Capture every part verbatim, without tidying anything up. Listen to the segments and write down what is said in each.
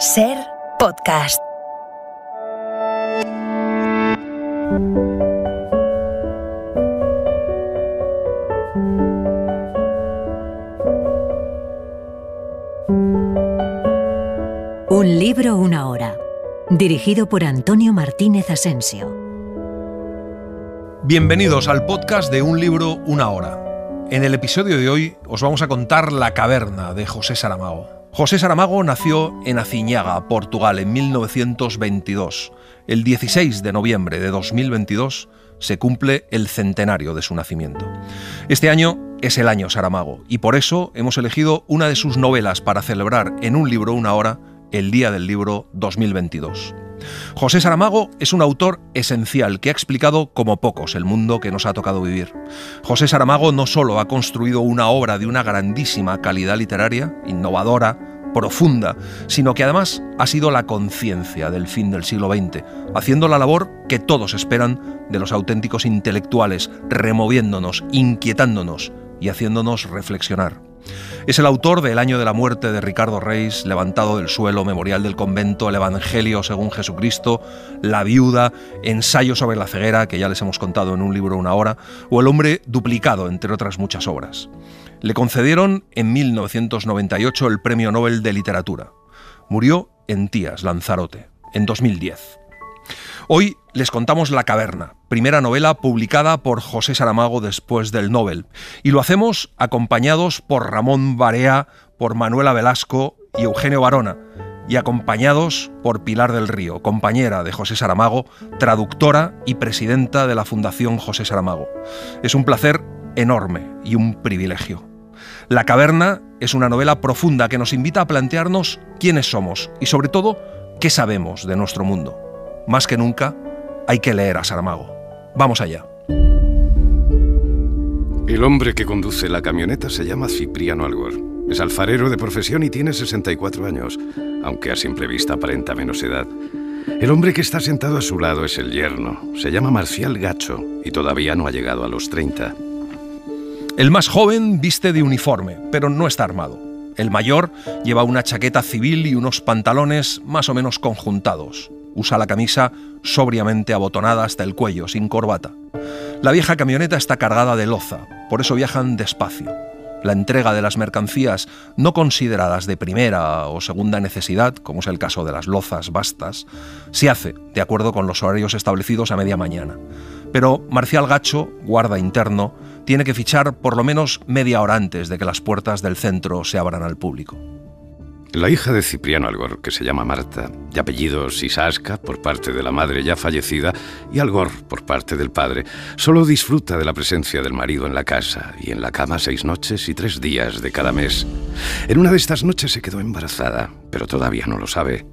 Ser Podcast. Un libro, una hora. Dirigido por Antonio Martínez Asensio. Bienvenidos al podcast de Un libro, una hora. En el episodio de hoy os vamos a contar La caverna de José Saramago. José Saramago nació en Aciñaga, Portugal, en mil novecientos veintidós. El dieciséis de noviembre de dos mil veintidós se cumple el centenario de su nacimiento. Este año es el año Saramago y por eso hemos elegido una de sus novelas para celebrar en Un libro, una hora el Día del Libro dos mil veintidós. José Saramago es un autor esencial que ha explicado como pocos el mundo que nos ha tocado vivir. José Saramago no solo ha construido una obra de una grandísima calidad literaria, innovadora, profunda, sino que además ha sido la conciencia del fin del siglo veinte, haciendo la labor que todos esperan de los auténticos intelectuales, removiéndonos, inquietándonos y haciéndonos reflexionar. Es el autor de El año de la muerte de Ricardo Reis, Levantado del suelo, Memorial del convento, El Evangelio según Jesucristo, La viuda, Ensayo sobre la ceguera, que ya les hemos contado en Un libro, una hora, o El hombre duplicado, entre otras muchas obras. Le concedieron en mil novecientos noventa y ocho el Premio Nobel de Literatura. Murió en Tías, Lanzarote, en dos mil diez. Hoy les contamos La caverna, primera novela publicada por José Saramago después del Nobel, y lo hacemos acompañados por Ramón Barea, por Manuela Velasco y Eugenio Barona, y acompañados por Pilar del Río, compañera de José Saramago, traductora y presidenta de la Fundación José Saramago. Es un placer enorme y un privilegio. La caverna es una novela profunda que nos invita a plantearnos quiénes somos y, sobre todo, qué sabemos de nuestro mundo. Más que nunca, hay que leer a Saramago. Vamos allá. El hombre que conduce la camioneta se llama Cipriano Algor. Es alfarero de profesión y tiene sesenta y cuatro años, aunque a simple vista aparenta menos edad. El hombre que está sentado a su lado es el yerno. Se llama Marcial Gacho y todavía no ha llegado a los treinta. El más joven viste de uniforme, pero no está armado. El mayor lleva una chaqueta civil y unos pantalones más o menos conjuntados. Usa la camisa sobriamente abotonada hasta el cuello, sin corbata. La vieja camioneta está cargada de loza, por eso viajan despacio. La entrega de las mercancías no consideradas de primera o segunda necesidad, como es el caso de las lozas vastas, se hace de acuerdo con los horarios establecidos a media mañana. Pero Marcial Gacho, guarda interno, tiene que fichar por lo menos media hora antes de que las puertas del centro se abran al público. La hija de Cipriano Algor, que se llama Marta, de apellido Sisasca por parte de la madre ya fallecida y Algor por parte del padre, solo disfruta de la presencia del marido en la casa y en la cama seis noches y tres días de cada mes. En una de estas noches se quedó embarazada, pero todavía no lo sabe.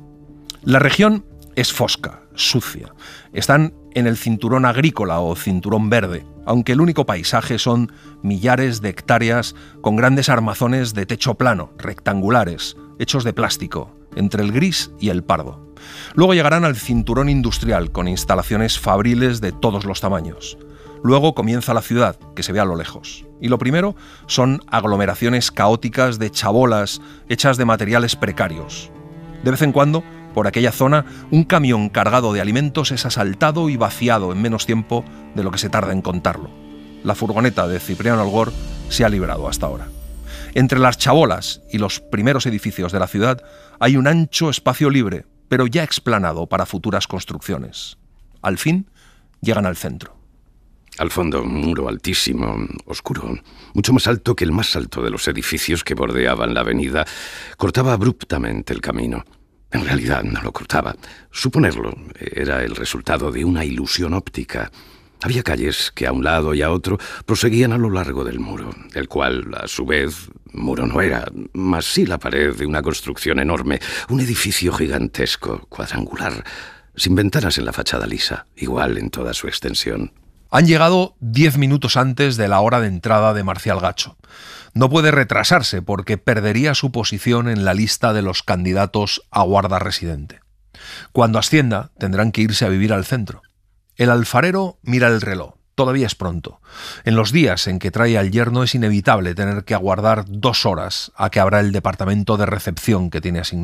La región es fosca, sucia. Están en el cinturón agrícola o cinturón verde, aunque el único paisaje son millares de hectáreas con grandes armazones de techo plano, rectangulares, hechos de plástico, entre el gris y el pardo. Luego llegarán al cinturón industrial, con instalaciones fabriles de todos los tamaños. Luego comienza la ciudad, que se ve a lo lejos. Y lo primero son aglomeraciones caóticas de chabolas hechas de materiales precarios. De vez en cuando, por aquella zona, un camión cargado de alimentos es asaltado y vaciado en menos tiempo de lo que se tarda en contarlo. La furgoneta de Cipriano Algor se ha librado hasta ahora. Entre las chabolas y los primeros edificios de la ciudad hay un ancho espacio libre, pero ya explanado para futuras construcciones. Al fin, llegan al centro. Al fondo, un muro altísimo, oscuro, mucho más alto que el más alto de los edificios que bordeaban la avenida, cortaba abruptamente el camino. En realidad no lo cortaba. Suponerlo era el resultado de una ilusión óptica. Había calles que a un lado y a otro proseguían a lo largo del muro, el cual, a su vez, muro no era, mas sí la pared de una construcción enorme, un edificio gigantesco, cuadrangular, sin ventanas en la fachada lisa, igual en toda su extensión. Han llegado diez minutos antes de la hora de entrada de Marcial Gacho. No puede retrasarse porque perdería su posición en la lista de los candidatos a guarda residente. Cuando ascienda, tendrán que irse a vivir al centro. El alfarero mira el reloj. Todavía es pronto. En los días en que trae al yerno es inevitable tener que aguardar dos horas a que abra el departamento de recepción que tiene asignado.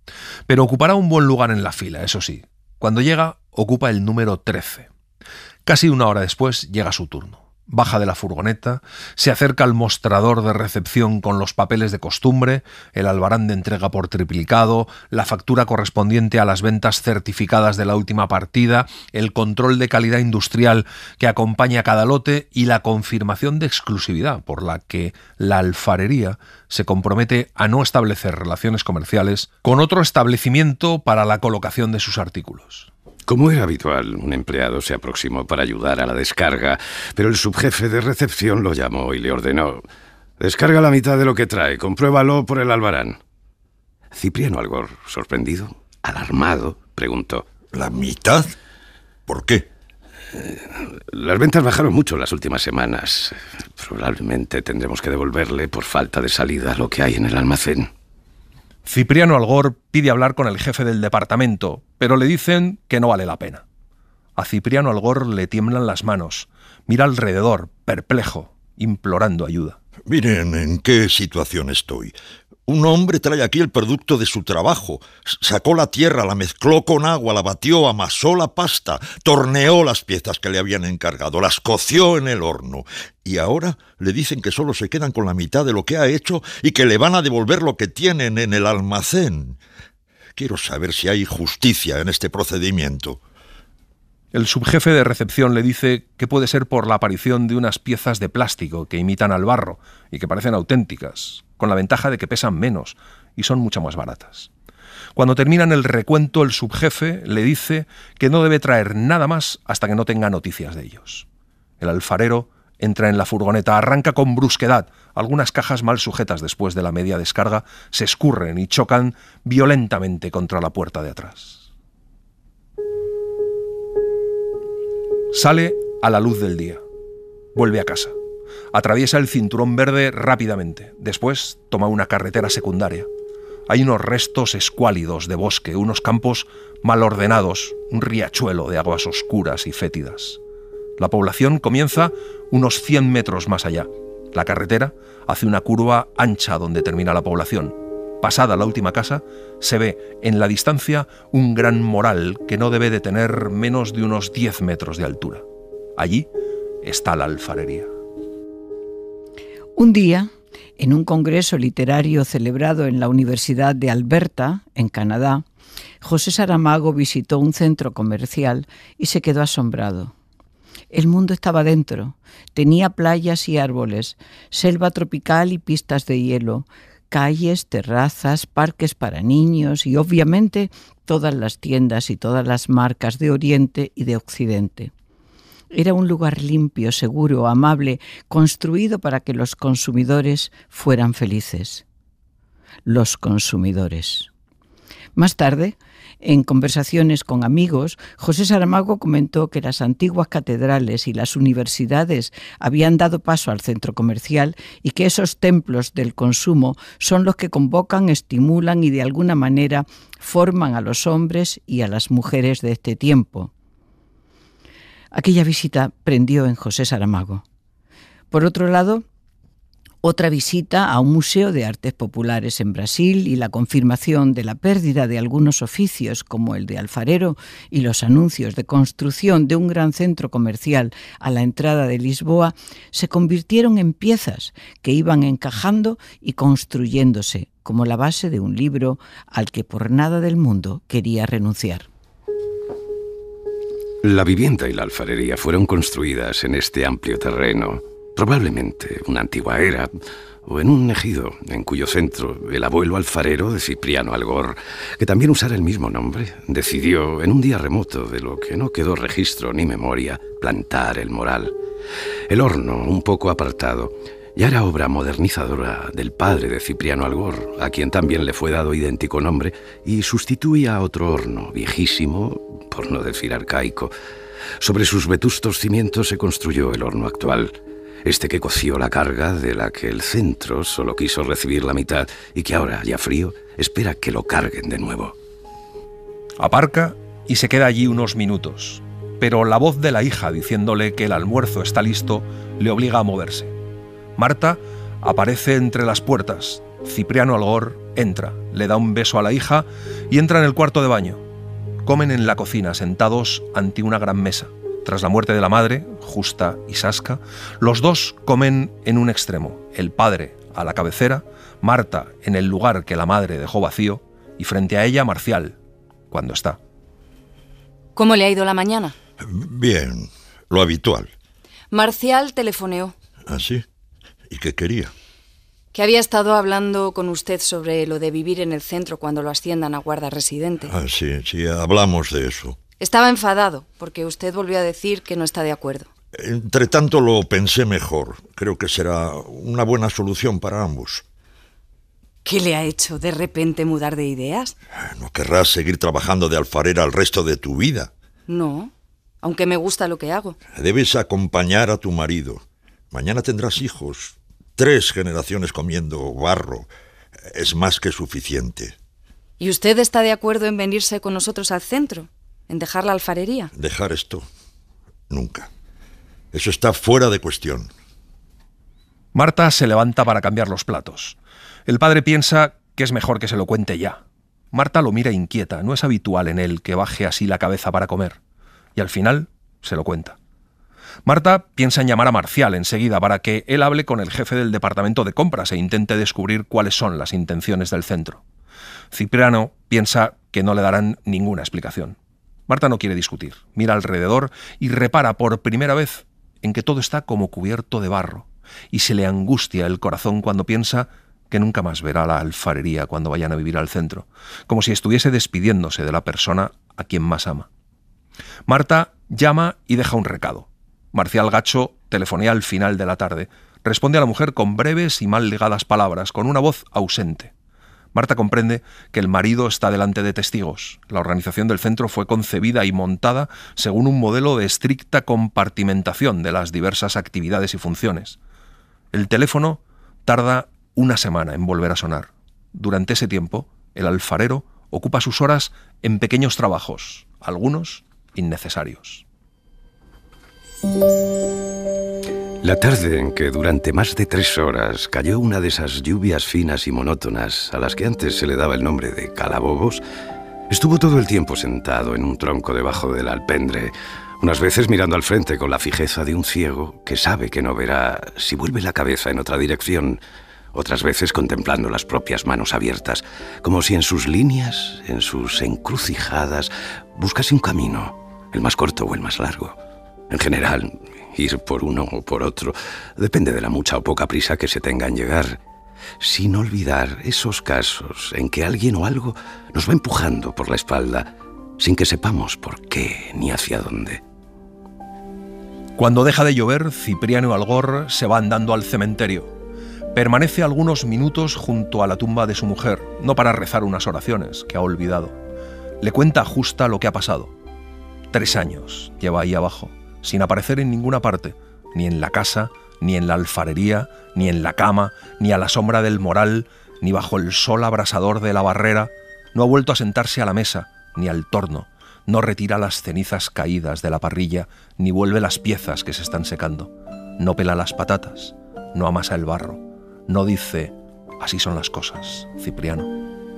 Pero ocupará un buen lugar en la fila, eso sí. Cuando llega, ocupa el número trece. Casi una hora después llega su turno. Baja de la furgoneta, se acerca al mostrador de recepción con los papeles de costumbre, el albarán de entrega por triplicado, la factura correspondiente a las ventas certificadas de la última partida, el control de calidad industrial que acompaña cada lote y la confirmación de exclusividad por la que la alfarería se compromete a no establecer relaciones comerciales con otro establecimiento para la colocación de sus artículos. Como era habitual, un empleado se aproximó para ayudar a la descarga, pero el subjefe de recepción lo llamó y le ordenó: «Descarga la mitad de lo que trae, compruébalo por el albarán». Cipriano Algor, sorprendido, alarmado, preguntó: ¿La mitad? ¿Por qué? Eh, las ventas bajaron mucho las últimas semanas. Probablemente tendremos que devolverle por falta de salida lo que hay en el almacén. Cipriano Algor pide hablar con el jefe del departamento, pero le dicen que no vale la pena. A Cipriano Algor le tiemblan las manos. Mira alrededor, perplejo, implorando ayuda. Miren en qué situación estoy. Un hombre trae aquí el producto de su trabajo. Sacó la tierra, la mezcló con agua, la batió, amasó la pasta, torneó las piezas que le habían encargado, las coció en el horno. Y ahora le dicen que solo se quedan con la mitad de lo que ha hecho y que le van a devolver lo que tienen en el almacén. Quiero saber si hay justicia en este procedimiento. El subjefe de recepción le dice que puede ser por la aparición de unas piezas de plástico que imitan al barro y que parecen auténticas, con la ventaja de que pesan menos y son mucho más baratas. Cuando terminan el recuento, el subjefe le dice que no debe traer nada más hasta que no tenga noticias de ellos. El alfarero entra en la furgoneta, arranca con brusquedad. Algunas cajas mal sujetas después de la media descarga se escurren y chocan violentamente contra la puerta de atrás. Sale a la luz del día. Vuelve a casa. Atraviesa el cinturón verde rápidamente. Después toma una carretera secundaria. Hay unos restos escuálidos de bosque, unos campos mal ordenados, un riachuelo de aguas oscuras y fétidas. La población comienza unos cien metros más allá. La carretera hace una curva ancha donde termina la población. Pasada la última casa, se ve en la distancia un gran moral que no debe de tener menos de unos diez metros de altura. Allí está la alfarería. Un día, en un congreso literario celebrado en la Universidad de Alberta, en Canadá, José Saramago visitó un centro comercial y se quedó asombrado. El mundo estaba dentro. Tenía playas y árboles, selva tropical y pistas de hielo, calles, terrazas, parques para niños y, obviamente, todas las tiendas y todas las marcas de Oriente y de Occidente. Era un lugar limpio, seguro, amable, construido para que los consumidores fueran felices. Los consumidores. Más tarde, en conversaciones con amigos, José Saramago comentó que las antiguas catedrales y las universidades habían dado paso al centro comercial y que esos templos del consumo son los que convocan, estimulan y de alguna manera forman a los hombres y a las mujeres de este tiempo. Aquella visita prendió en José Saramago. Por otro lado, otra visita a un museo de artes populares en Brasil y la confirmación de la pérdida de algunos oficios como el de alfarero y los anuncios de construcción de un gran centro comercial a la entrada de Lisboa se convirtieron en piezas que iban encajando y construyéndose como la base de un libro al que por nada del mundo quería renunciar. La vivienda y la alfarería fueron construidas en este amplio terreno, probablemente una antigua era, o en un ejido, en cuyo centro el abuelo alfarero de Cipriano Algor, que también usara el mismo nombre, decidió, en un día remoto de lo que no quedó registro ni memoria, plantar el moral. El horno, un poco apartado, ya era obra modernizadora del padre de Cipriano Algor, a quien también le fue dado idéntico nombre, y sustituía a otro horno, viejísimo, por no decir arcaico. Sobre sus vetustos cimientos se construyó el horno actual, este que coció la carga de la que el centro solo quiso recibir la mitad y que ahora, ya frío, espera que lo carguen de nuevo. Aparca y se queda allí unos minutos, pero la voz de la hija diciéndole que el almuerzo está listo le obliga a moverse. Marta aparece entre las puertas. Cipriano Algor Entra, le da un beso a la hija y entra en el cuarto de baño. Comen en la cocina, sentados ante una gran mesa. Tras la muerte de la madre, Justa y Sasca, los dos comen en un extremo, el padre a la cabecera, Marta en el lugar que la madre dejó vacío y frente a ella Marcial, cuando está. ¿Cómo le ha ido la mañana? Bien, lo habitual. Marcial telefoneó. ¿Ah, sí? ¿Y qué quería? Que había estado hablando con usted sobre lo de vivir en el centro cuando lo asciendan a guarda residente. Ah, sí, sí, hablamos de eso. Estaba enfadado porque usted volvió a decir que no está de acuerdo. Entre tanto lo pensé mejor. Creo que será una buena solución para ambos. ¿Qué le ha hecho de repente mudar de ideas? ¿No querrás seguir trabajando de alfarera el resto de tu vida? No, aunque me gusta lo que hago. Debes acompañar a tu marido. Mañana tendrás hijos. Tres generaciones comiendo barro. Es más que suficiente. ¿Y usted está de acuerdo en venirse con nosotros al centro? ¿En dejar la alfarería? Dejar esto, nunca. Eso está fuera de cuestión. Marta se levanta para cambiar los platos. El padre piensa que es mejor que se lo cuente ya. Marta lo mira inquieta. No es habitual en él que baje así la cabeza para comer. Y al final se lo cuenta. Marta piensa en llamar a Marcial enseguida para que él hable con el jefe del departamento de compras e intente descubrir cuáles son las intenciones del centro. Cipriano piensa que no le darán ninguna explicación. Marta no quiere discutir, mira alrededor y repara por primera vez en que todo está como cubierto de barro, y se le angustia el corazón cuando piensa que nunca más verá la alfarería cuando vayan a vivir al centro, como si estuviese despidiéndose de la persona a quien más ama. Marta llama y deja un recado. Marcial Gacho telefonea al final de la tarde. Responde a la mujer con breves y mal ligadas palabras, con una voz ausente. Marta comprende que el marido está delante de testigos. La organización del centro fue concebida y montada según un modelo de estricta compartimentación de las diversas actividades y funciones. El teléfono tarda una semana en volver a sonar. Durante ese tiempo, el alfarero ocupa sus horas en pequeños trabajos, algunos innecesarios. La tarde en que durante más de tres horas cayó una de esas lluvias finas y monótonas a las que antes se le daba el nombre de calabobos, estuvo todo el tiempo sentado en un tronco debajo del alpendre, unas veces mirando al frente con la fijeza de un ciego que sabe que no verá si vuelve la cabeza en otra dirección, otras veces contemplando las propias manos abiertas, como si en sus líneas, en sus encrucijadas, buscase un camino, el más corto o el más largo. En general, ir por uno o por otro depende de la mucha o poca prisa que se tenga en llegar, sin olvidar esos casos en que alguien o algo nos va empujando por la espalda sin que sepamos por qué ni hacia dónde. Cuando deja de llover, Cipriano Algor se va andando al cementerio. Permanece algunos minutos junto a la tumba de su mujer, no para rezar unas oraciones que ha olvidado. Le cuenta a Justa lo que ha pasado. Tres años lleva ahí abajo, sin aparecer en ninguna parte, ni en la casa, ni en la alfarería, ni en la cama, ni a la sombra del moral, ni bajo el sol abrasador de la barrera. No ha vuelto a sentarse a la mesa, ni al torno, no retira las cenizas caídas de la parrilla, ni vuelve las piezas que se están secando, no pela las patatas, no amasa el barro, no dice, así son las cosas, Cipriano.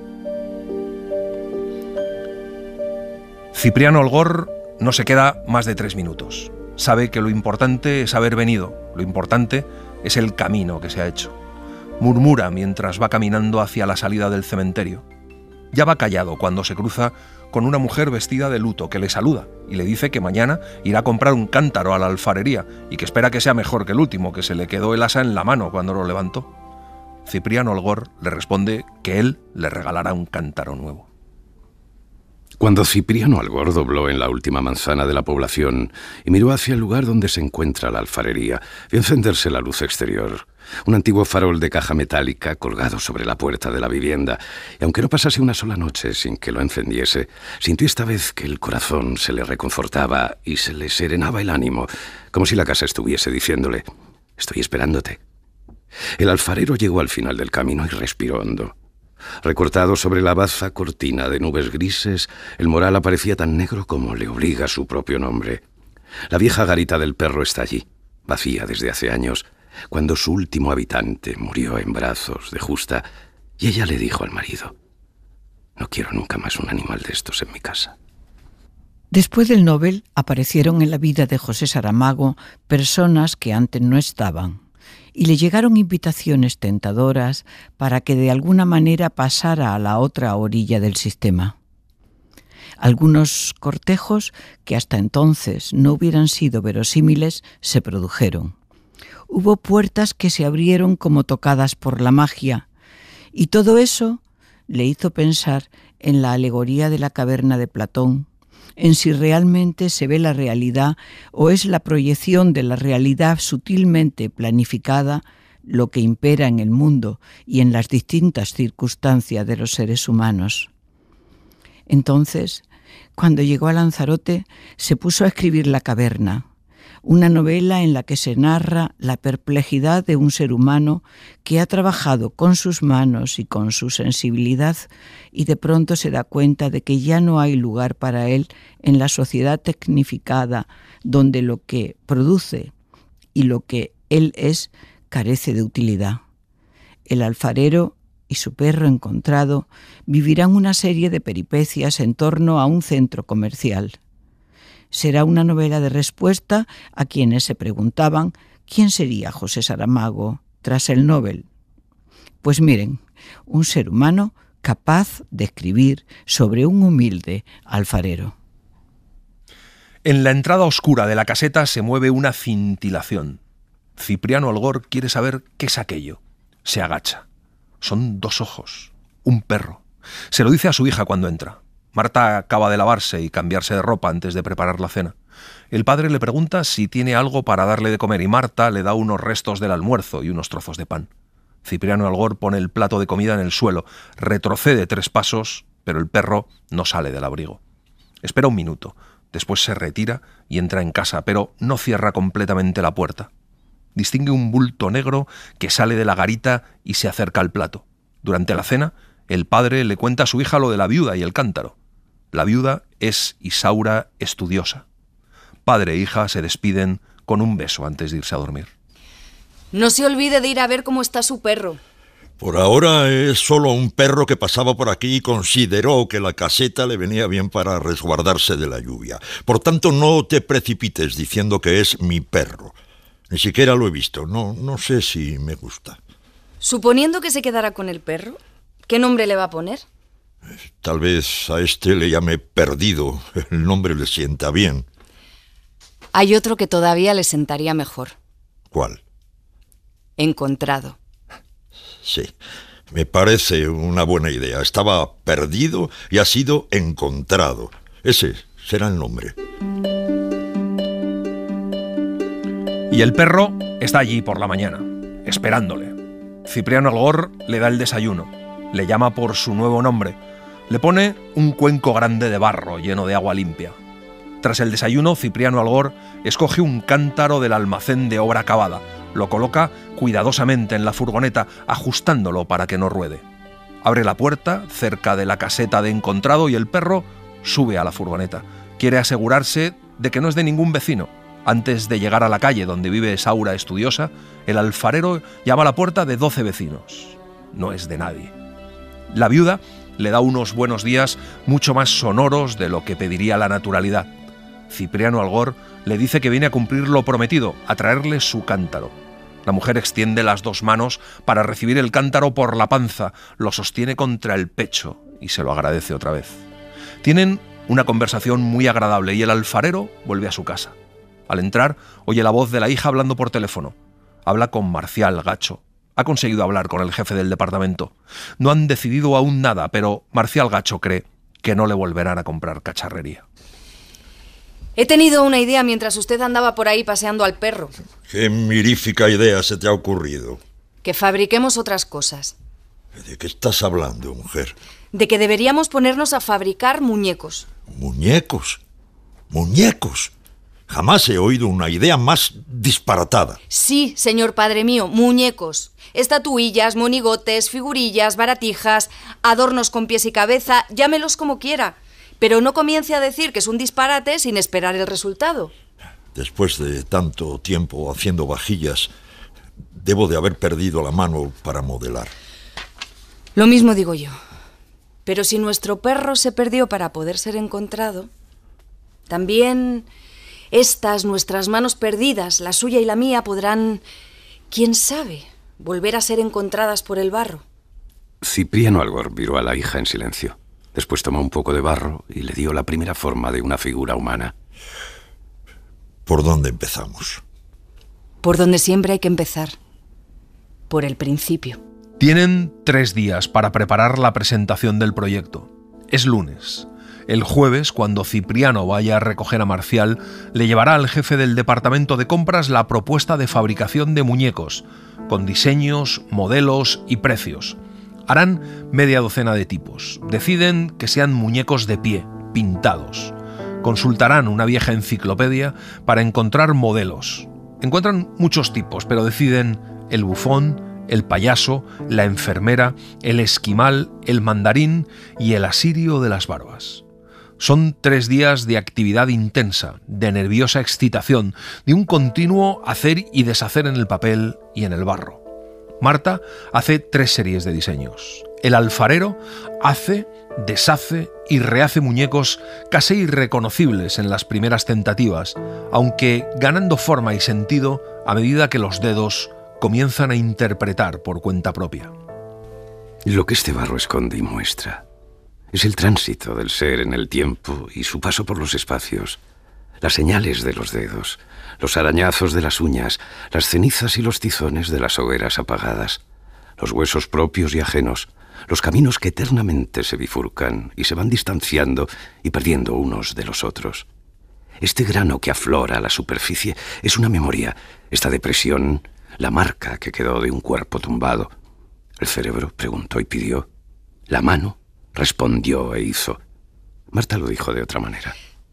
Cipriano Algor no se queda más de tres minutos. Sabe que lo importante es haber venido, lo importante es el camino que se ha hecho. Murmura mientras va caminando hacia la salida del cementerio. Ya va callado cuando se cruza con una mujer vestida de luto que le saluda y le dice que mañana irá a comprar un cántaro a la alfarería y que espera que sea mejor que el último, que se le quedó el asa en la mano cuando lo levantó. Cipriano Algor le responde que él le regalará un cántaro nuevo. Cuando Cipriano Algor dobló en la última manzana de la población y miró hacia el lugar donde se encuentra la alfarería, vio encenderse la luz exterior, un antiguo farol de caja metálica colgado sobre la puerta de la vivienda, y aunque no pasase una sola noche sin que lo encendiese, sintió esta vez que el corazón se le reconfortaba y se le serenaba el ánimo, como si la casa estuviese diciéndole: «Estoy esperándote». El alfarero llegó al final del camino y respiró hondo. Recortado sobre la baza cortina de nubes grises, el moral aparecía tan negro como le obliga su propio nombre. La vieja garita del perro está allí, vacía desde hace años, cuando su último habitante murió en brazos de Justa, Y ella le dijo al marido: no quiero nunca más un animal de estos en mi casa. Después del Nobel aparecieron en la vida de José Saramago personas que antes no estaban, y le llegaron invitaciones tentadoras para que de alguna manera pasara a la otra orilla del sistema. Algunos cortejos que hasta entonces no hubieran sido verosímiles se produjeron. Hubo puertas que se abrieron como tocadas por la magia, y todo eso le hizo pensar en la alegoría de la caverna de Platón, en si realmente se ve la realidad o es la proyección de la realidad sutilmente planificada lo que impera en el mundo y en las distintas circunstancias de los seres humanos. Entonces, cuando llegó a Lanzarote, se puso a escribir La caverna, una novela en la que se narra la perplejidad de un ser humano que ha trabajado con sus manos y con su sensibilidad y de pronto se da cuenta de que ya no hay lugar para él en la sociedad tecnificada donde lo que produce y lo que él es carece de utilidad. El alfarero y su perro encontrado vivirán una serie de peripecias en torno a un centro comercial. Será una novela de respuesta a quienes se preguntaban quién sería José Saramago tras el Nobel. Pues miren, un ser humano capaz de escribir sobre un humilde alfarero. En la entrada oscura de la caseta se mueve una cintilación. Cipriano Algor quiere saber qué es aquello. Se agacha. Son dos ojos, un perro. Se lo dice a su hija cuando entra. Marta acaba de lavarse y cambiarse de ropa antes de preparar la cena. El padre le pregunta si tiene algo para darle de comer y Marta le da unos restos del almuerzo y unos trozos de pan. Cipriano Algor pone el plato de comida en el suelo, retrocede tres pasos, pero el perro no sale del abrigo. Espera un minuto, después se retira y entra en casa, pero no cierra completamente la puerta. Distingue un bulto negro que sale de la garita y se acerca al plato. Durante la cena, el padre le cuenta a su hija lo de la viuda y el cántaro. La viuda es Isaura Estudiosa. Padre e hija se despiden con un beso antes de irse a dormir. No se olvide de ir a ver cómo está su perro. Por ahora es solo un perro que pasaba por aquí y consideró que la caseta le venía bien para resguardarse de la lluvia. Por tanto, no te precipites diciendo que es mi perro. Ni siquiera lo he visto. No, no sé si me gusta. Suponiendo que se quedara con el perro, ¿qué nombre le va a poner? Tal vez a este le llame Perdido. El nombre le sienta bien. Hay otro que todavía le sentaría mejor. ¿Cuál? Encontrado. Sí, me parece una buena idea. Estaba perdido y ha sido encontrado. Ese será el nombre. Y el perro está allí por la mañana, esperándole. Cipriano Algor le da el desayuno, le llama por su nuevo nombre, le pone un cuenco grande de barro lleno de agua limpia. Tras el desayuno, Cipriano Algor escoge un cántaro del almacén de obra acabada, lo coloca cuidadosamente en la furgoneta, ajustándolo para que no ruede. Abre la puerta cerca de la caseta de encontrado y el perro sube a la furgoneta. Quiere asegurarse de que no es de ningún vecino. Antes de llegar a la calle donde vive Isaura Estudiosa, el alfarero llama a la puerta de doce vecinos. No es de nadie. La viuda le da unos buenos días mucho más sonoros de lo que pediría la naturalidad. Cipriano Algor le dice que viene a cumplir lo prometido, a traerle su cántaro. La mujer extiende las dos manos para recibir el cántaro por la panza, lo sostiene contra el pecho y se lo agradece otra vez. Tienen una conversación muy agradable y el alfarero vuelve a su casa. Al entrar, oye la voz de la hija hablando por teléfono. Habla con Marcial Gacho. Ha conseguido hablar con el jefe del departamento. No han decidido aún nada, pero Marcial Gacho cree que no le volverán a comprar cacharrería. He tenido una idea mientras usted andaba por ahí paseando al perro. ¿Qué mirífica idea se te ha ocurrido? Que fabriquemos otras cosas. ¿De qué estás hablando, mujer? De que deberíamos ponernos a fabricar muñecos. ¿Muñecos? ¿Muñecos? Jamás he oído una idea más disparatada. Sí, señor padre mío, muñecos. Estatuillas, monigotes, figurillas, baratijas, adornos con pies y cabeza, llámelos como quiera. Pero no comience a decir que es un disparate sin esperar el resultado. Después de tanto tiempo haciendo vajillas, debo de haber perdido la mano para modelar. Lo mismo digo yo. Pero si nuestro perro se perdió para poder ser encontrado, también estas nuestras manos perdidas, la suya y la mía, podrán, quién sabe, volver a ser encontradas por el barro. Cipriano Algor miró a la hija en silencio. Después tomó un poco de barro y le dio la primera forma de una figura humana. ¿Por dónde empezamos? Por donde siempre hay que empezar. Por el principio. Tienen tres días para preparar la presentación del proyecto. Es lunes. El jueves, cuando Cipriano vaya a recoger a Marcial, le llevará al jefe del departamento de compras la propuesta de fabricación de muñecos, con diseños, modelos y precios. Harán media docena de tipos. Deciden que sean muñecos de pie, pintados. Consultarán una vieja enciclopedia para encontrar modelos. Encuentran muchos tipos, pero deciden el bufón, el payaso, la enfermera, el esquimal, el mandarín y el asirio de las barbas. Son tres días de actividad intensa, de nerviosa excitación, de un continuo hacer y deshacer en el papel y en el barro. Marta hace tres series de diseños. El alfarero hace, deshace y rehace muñecos casi irreconocibles en las primeras tentativas, aunque ganando forma y sentido a medida que los dedos comienzan a interpretar por cuenta propia. Lo que este barro esconde y muestra es el tránsito del ser en el tiempo y su paso por los espacios, las señales de los dedos, los arañazos de las uñas, las cenizas y los tizones de las hogueras apagadas, los huesos propios y ajenos, los caminos que eternamente se bifurcan y se van distanciando y perdiendo unos de los otros. Este grano que aflora a la superficie es una memoria, esta depresión, la marca que quedó de un cuerpo tumbado. El cerebro preguntó y pidió. La mano respondió e hizo. Marta lo dijo de otra manera.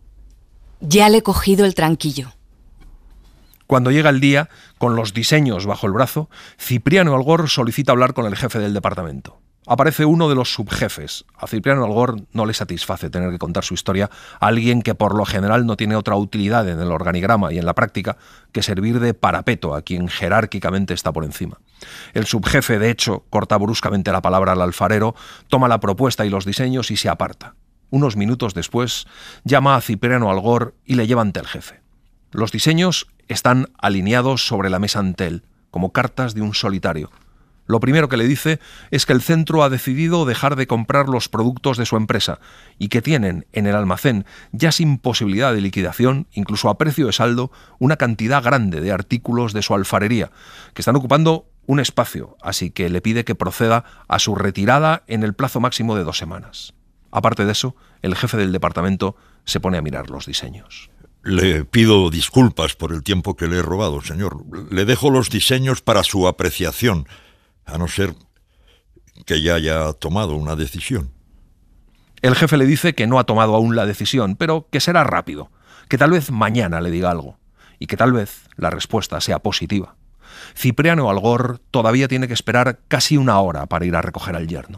Ya le he cogido el tranquillo. Cuando llega el día, con los diseños bajo el brazo, Cipriano Algor solicita hablar con el jefe del departamento. Aparece uno de los subjefes. A Cipriano Algor no le satisface tener que contar su historia a alguien que por lo general no tiene otra utilidad en el organigrama y en la práctica que servir de parapeto a quien jerárquicamente está por encima. El subjefe, de hecho, corta bruscamente la palabra al alfarero, toma la propuesta y los diseños y se aparta. Unos minutos después, llama a Cipriano Algor y le lleva ante el jefe. Los diseños están alineados sobre la mesa ante él, como cartas de un solitario. Lo primero que le dice es que el centro ha decidido dejar de comprar los productos de su empresa y que tienen en el almacén, ya sin posibilidad de liquidación, incluso a precio de saldo, una cantidad grande de artículos de su alfarería, que están ocupando un espacio, así que le pide que proceda a su retirada en el plazo máximo de dos semanas. Aparte de eso, el jefe del departamento se pone a mirar los diseños. Le pido disculpas por el tiempo que le he robado, señor. Le dejo los diseños para su apreciación, a no ser que ya haya tomado una decisión. El jefe le dice que no ha tomado aún la decisión, pero que será rápido, que tal vez mañana le diga algo, y que tal vez la respuesta sea positiva. Cipriano Algor todavía tiene que esperar casi una hora para ir a recoger al yerno.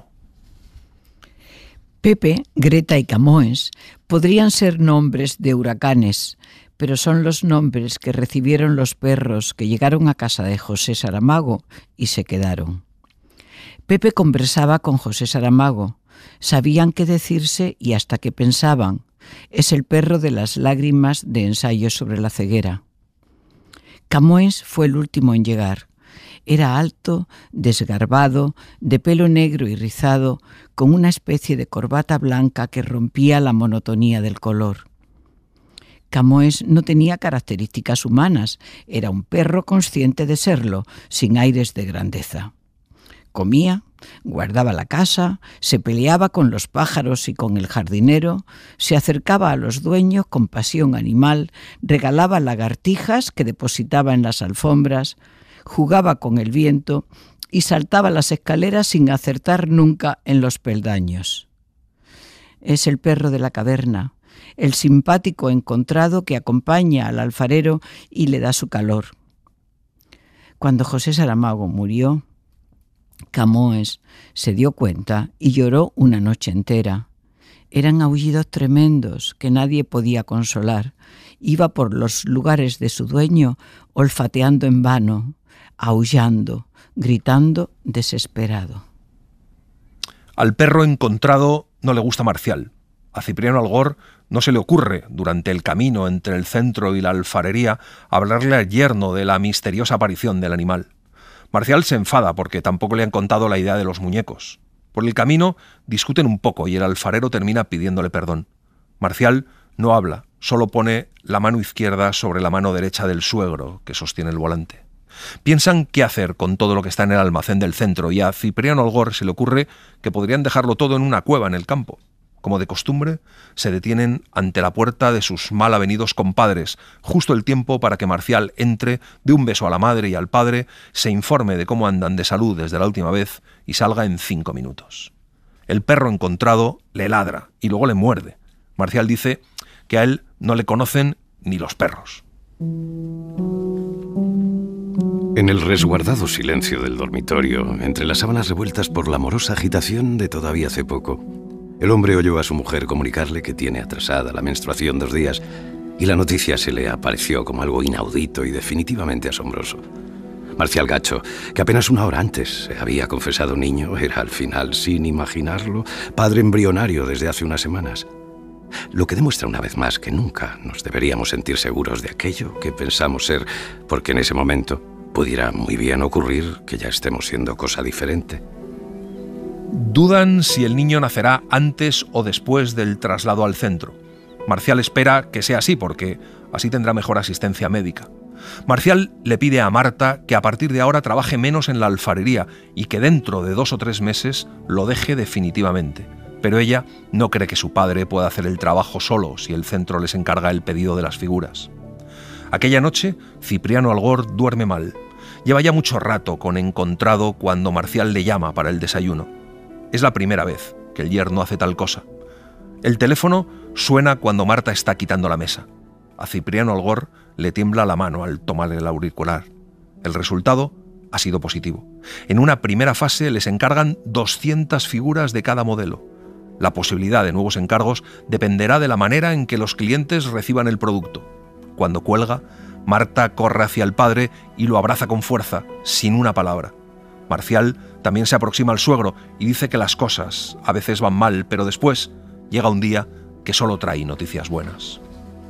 Pepe, Greta y Camões podrían ser nombres de huracanes, pero son los nombres que recibieron los perros que llegaron a casa de José Saramago y se quedaron. Pepe conversaba con José Saramago. Sabían qué decirse y hasta qué pensaban. Es el perro de las lágrimas de Ensayo sobre la ceguera. Camões fue el último en llegar. Era alto, desgarbado, de pelo negro y rizado, con una especie de corbata blanca que rompía la monotonía del color. Camões no tenía características humanas, era un perro consciente de serlo, sin aires de grandeza. Comía, guardaba la casa, se peleaba con los pájaros y con el jardinero, se acercaba a los dueños con pasión animal, regalaba lagartijas que depositaba en las alfombras, jugaba con el viento y saltaba las escaleras sin acertar nunca en los peldaños. Es el perro de la caverna, el simpático encontrado que acompaña al alfarero y le da su calor. Cuando José Saramago murió, Camões se dio cuenta y lloró una noche entera. Eran aullidos tremendos que nadie podía consolar. Iba por los lugares de su dueño olfateando en vano, aullando, gritando desesperado. Al perro encontrado no le gusta Marcial. A Cipriano Algor no se le ocurre, durante el camino entre el centro y la alfarería, hablarle al yerno de la misteriosa aparición del animal. Marcial se enfada porque tampoco le han contado la idea de los muñecos. Por el camino discuten un poco y el alfarero termina pidiéndole perdón. Marcial no habla, solo pone la mano izquierda sobre la mano derecha del suegro, que sostiene el volante. Piensan qué hacer con todo lo que está en el almacén del centro y a Cipriano Algor se le ocurre que podrían dejarlo todo en una cueva en el campo. Como de costumbre, se detienen ante la puerta de sus mal avenidos compadres, justo el tiempo para que Marcial entre, dé un beso a la madre y al padre, se informe de cómo andan de salud desde la última vez y salga en cinco minutos. El perro encontrado le ladra y luego le muerde. Marcial dice que a él no le conocen ni los perros. En el resguardado silencio del dormitorio, entre las sábanas revueltas por la amorosa agitación de todavía hace poco, el hombre oyó a su mujer comunicarle que tiene atrasada la menstruación dos días y la noticia se le apareció como algo inaudito y definitivamente asombroso. Marcial Gacho, que apenas una hora antes se había confesado niño, era al final, sin imaginarlo, padre embrionario desde hace unas semanas. Lo que demuestra una vez más que nunca nos deberíamos sentir seguros de aquello que pensamos ser, porque en ese momento pudiera muy bien ocurrir que ya estemos siendo cosa diferente. Dudan si el niño nacerá antes o después del traslado al centro. Marcial espera que sea así porque así tendrá mejor asistencia médica. Marcial le pide a Marta que a partir de ahora trabaje menos en la alfarería y que dentro de dos o tres meses lo deje definitivamente. Pero ella no cree que su padre pueda hacer el trabajo solo si el centro les encarga el pedido de las figuras. Aquella noche, Cipriano Algor duerme mal. Lleva ya mucho rato con encontrado cuando Marcial le llama para el desayuno. Es la primera vez que el yerno hace tal cosa. El teléfono suena cuando Marta está quitando la mesa. A Cipriano Algor le tiembla la mano al tomar el auricular. El resultado ha sido positivo. En una primera fase les encargan doscientas figuras de cada modelo. La posibilidad de nuevos encargos dependerá de la manera en que los clientes reciban el producto. Cuando cuelga, Marta corre hacia el padre y lo abraza con fuerza, sin una palabra. Marcial también se aproxima al suegro y dice que las cosas a veces van mal, pero después llega un día que solo trae noticias buenas.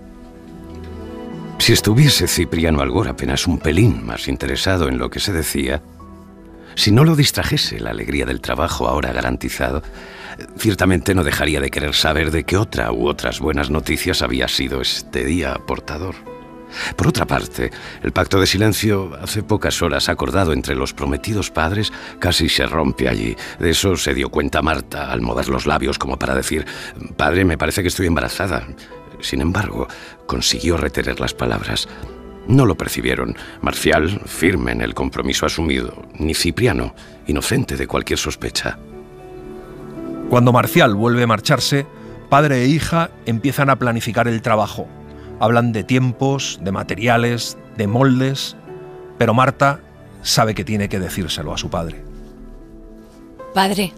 Si estuviese Cipriano Algor apenas un pelín más interesado en lo que se decía, si no lo distrajese la alegría del trabajo ahora garantizado, ciertamente no dejaría de querer saber de qué otra u otras buenas noticias había sido este día portador. Por otra parte, el pacto de silencio, hace pocas horas acordado entre los prometidos padres, casi se rompe allí. De eso se dio cuenta Marta al mover los labios como para decir: «Padre, me parece que estoy embarazada». Sin embargo, consiguió retener las palabras. No lo percibieron Marcial, firme en el compromiso asumido, ni Cipriano, inocente de cualquier sospecha. Cuando Marcial vuelve a marcharse, padre e hija empiezan a planificar el trabajo. Hablan de tiempos, de materiales, de moldes, pero Marta sabe que tiene que decírselo a su padre. Padre,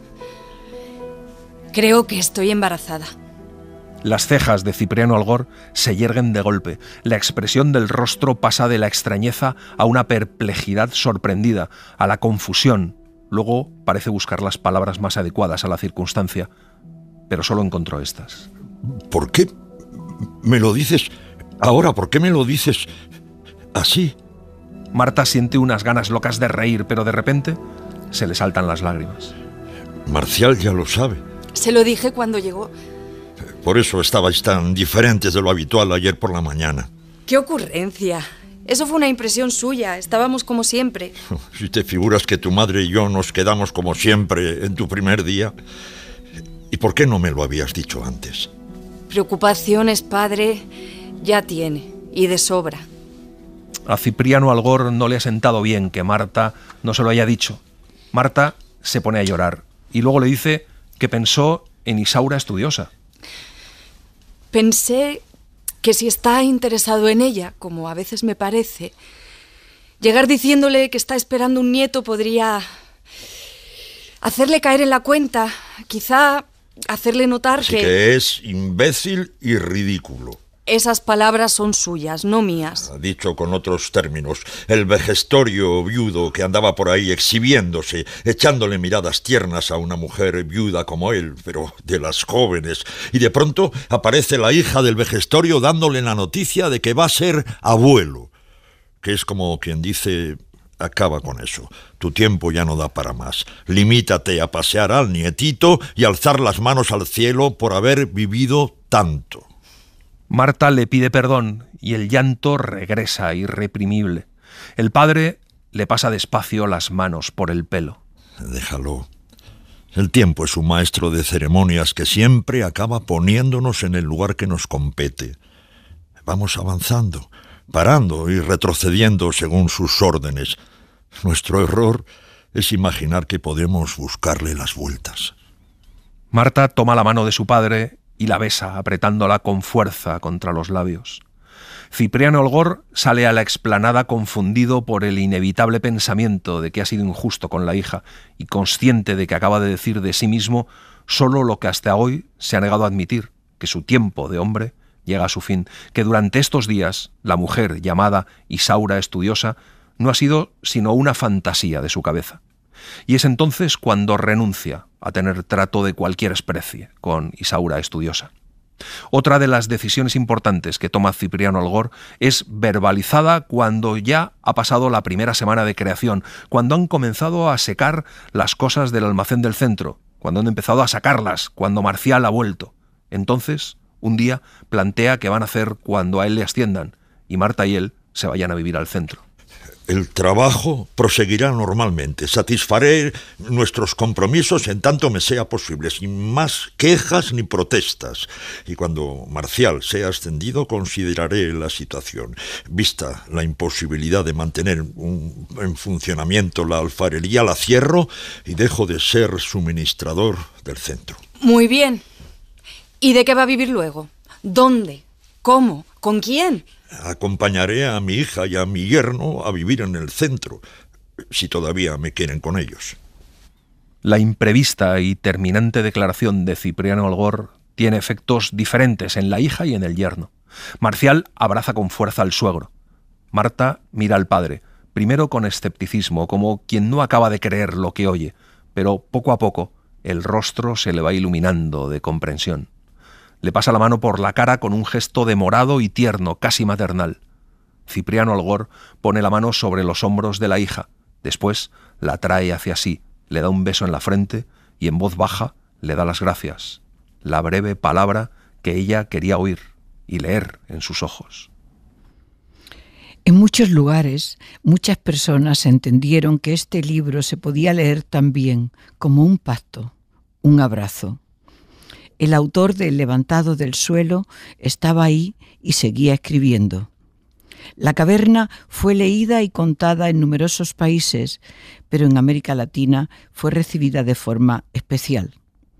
creo que estoy embarazada. Las cejas de Cipriano Algor se yerguen de golpe. La expresión del rostro pasa de la extrañeza a una perplejidad sorprendida, a la confusión. Luego parece buscar las palabras más adecuadas a la circunstancia, pero solo encontró estas. ¿Por qué me lo dices ahora? ¿Por qué me lo dices así? Marta siente unas ganas locas de reír, pero de repente se le saltan las lágrimas. Marcial ya lo sabe. Se lo dije cuando llegó. Por eso estabais tan diferentes de lo habitual ayer por la mañana. ¡Qué ocurrencia! Eso fue una impresión suya. Estábamos como siempre. Si te figuras que tu madre y yo nos quedamos como siempre en tu primer día. ¿Y por qué no me lo habías dicho antes? Preocupaciones, padre, ya tiene, y de sobra. A Cipriano Algor no le ha sentado bien que Marta no se lo haya dicho. Marta se pone a llorar y luego le dice que pensó en Isaura Estudiosa. Pensé que si está interesado en ella, como a veces me parece, llegar diciéndole que está esperando un nieto podría hacerle caer en la cuenta, quizá hacerle notar Así que... que es imbécil y ridículo. Esas palabras son suyas, no mías. Dicho con otros términos, el vejestorio viudo que andaba por ahí exhibiéndose, echándole miradas tiernas a una mujer viuda como él, pero de las jóvenes, y de pronto aparece la hija del vejestorio dándole la noticia de que va a ser abuelo, que es como quien dice: acaba con eso, tu tiempo ya no da para más, limítate a pasear al nietito y alzar las manos al cielo por haber vivido tanto. Marta le pide perdón y el llanto regresa irreprimible. El padre le pasa despacio las manos por el pelo. Déjalo. El tiempo es un maestro de ceremonias que siempre acaba poniéndonos en el lugar que nos compete. Vamos avanzando, parando y retrocediendo según sus órdenes. Nuestro error es imaginar que podemos buscarle las vueltas. Marta toma la mano de su padre y la besa, apretándola con fuerza contra los labios. Cipriano Olgor sale a la explanada confundido por el inevitable pensamiento de que ha sido injusto con la hija y consciente de que acaba de decir de sí mismo solo lo que hasta hoy se ha negado a admitir, que su tiempo de hombre llega a su fin, que durante estos días la mujer llamada Isaura Estudiosa no ha sido sino una fantasía de su cabeza. Y es entonces cuando renuncia a tener trato de cualquier especie con Isaura Estudiosa. Otra de las decisiones importantes que toma Cipriano Olgor es verbalizada cuando ya ha pasado la primera semana de creación, cuando han comenzado a secar las cosas del almacén del centro, cuando han empezado a sacarlas, cuando Marcial ha vuelto. Entonces, un día plantea qué van a hacer cuando a él le asciendan y Marta y él se vayan a vivir al centro. El trabajo proseguirá normalmente. Satisfaré nuestros compromisos en tanto me sea posible, sin más quejas ni protestas. Y cuando Marcial sea ascendido, consideraré la situación. Vista la imposibilidad de mantener un, en funcionamiento la alfarería, la cierro y dejo de ser suministrador del centro. Muy bien. ¿Y de qué va a vivir luego? ¿Dónde? ¿Cómo? ¿Con quién? Acompañaré a mi hija y a mi yerno a vivir en el centro, si todavía me quieren con ellos. La imprevista y terminante declaración de Cipriano Olgor tiene efectos diferentes en la hija y en el yerno. Marcial abraza con fuerza al suegro. Marta mira al padre, primero con escepticismo, como quien no acaba de creer lo que oye, pero poco a poco el rostro se le va iluminando de comprensión. Le pasa la mano por la cara con un gesto demorado y tierno, casi maternal. Cipriano Olgor pone la mano sobre los hombros de la hija, después la trae hacia sí, le da un beso en la frente y en voz baja le da las gracias, la breve palabra que ella quería oír y leer en sus ojos. En muchos lugares, muchas personas entendieron que este libro se podía leer también como un pacto, un abrazo. El autor del Levantado del suelo estaba ahí y seguía escribiendo. La caverna fue leída y contada en numerosos países, pero en América Latina fue recibida de forma especial.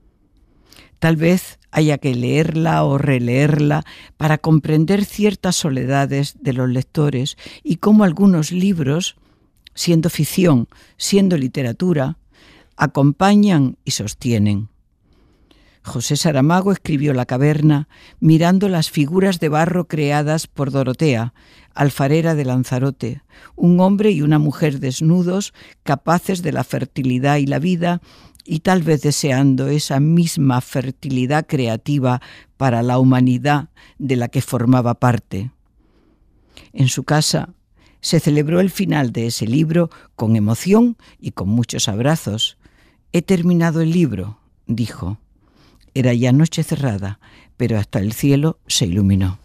Tal vez haya que leerla o releerla para comprender ciertas soledades de los lectores y cómo algunos libros, siendo ficción, siendo literatura, acompañan y sostienen. José Saramago escribió La caverna mirando las figuras de barro creadas por Dorotea, alfarera de Lanzarote, un hombre y una mujer desnudos, capaces de la fertilidad y la vida, y tal vez deseando esa misma fertilidad creativa para la humanidad de la que formaba parte. En su casa se celebró el final de ese libro con emoción y con muchos abrazos. «He terminado el libro», dijo. Era ya noche cerrada, pero hasta el cielo se iluminó.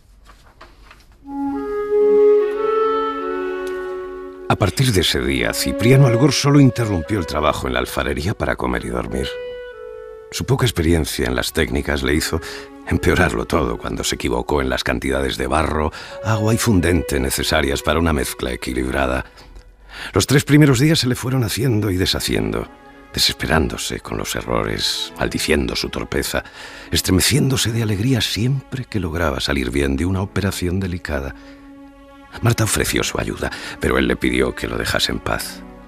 A partir de ese día, Cipriano Olgor solo interrumpió el trabajo en la alfarería para comer y dormir. Su poca experiencia en las técnicas le hizo empeorarlo todo cuando se equivocó en las cantidades de barro, agua y fundente necesarias para una mezcla equilibrada. Los tres primeros días se le fueron haciendo y deshaciendo, desesperándose con los errores, maldiciendo su torpeza, estremeciéndose de alegría siempre que lograba salir bien de una operación delicada. Marta ofreció su ayuda, pero él le pidió que lo dejase en paz.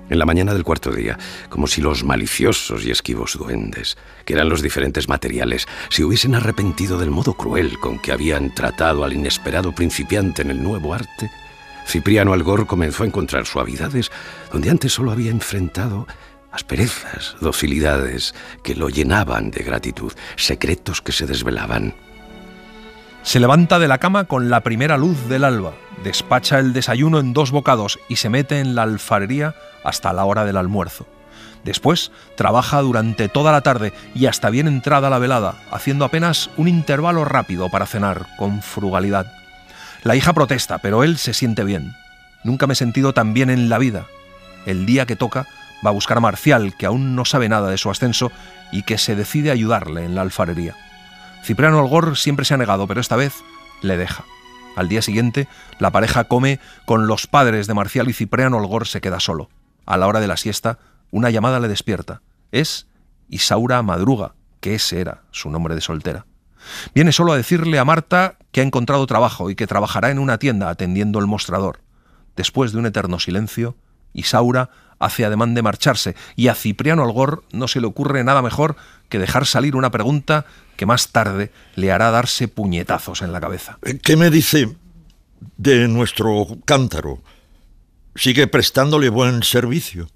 En la mañana del cuarto día, como si los maliciosos y esquivos duendes, que eran los diferentes materiales, se hubiesen arrepentido del modo cruel con que habían tratado al inesperado principiante en el nuevo arte, Cipriano Algor comenzó a encontrar suavidades donde antes solo había enfrentado asperezas, docilidades que lo llenaban de gratitud, secretos que se desvelaban. Se levanta de la cama con la primera luz del alba, despacha el desayuno en dos bocados y se mete en la alfarería hasta la hora del almuerzo. Después trabaja durante toda la tarde y hasta bien entrada la velada, haciendo apenas un intervalo rápido para cenar, con frugalidad. La hija protesta, pero él se siente bien. Nunca me he sentido tan bien en la vida. El día que toca, va a buscar a Marcial, que aún no sabe nada de su ascenso y que se decide a ayudarle en la alfarería. Cipriano Algor siempre se ha negado, pero esta vez le deja. Al día siguiente, la pareja come con los padres de Marcial y Cipriano Algor se queda solo. A la hora de la siesta, una llamada le despierta. Es Isaura Madruga, que ese era su nombre de soltera. Viene solo a decirle a Marta que ha encontrado trabajo y que trabajará en una tienda atendiendo el mostrador. Después de un eterno silencio, Isaura hace ademán de marcharse y a Cipriano Algor no se le ocurre nada mejor que dejar salir una pregunta que más tarde le hará darse puñetazos en la cabeza. ¿Qué me dice de nuestro cántaro? ¿Sigue prestándole buen servicio?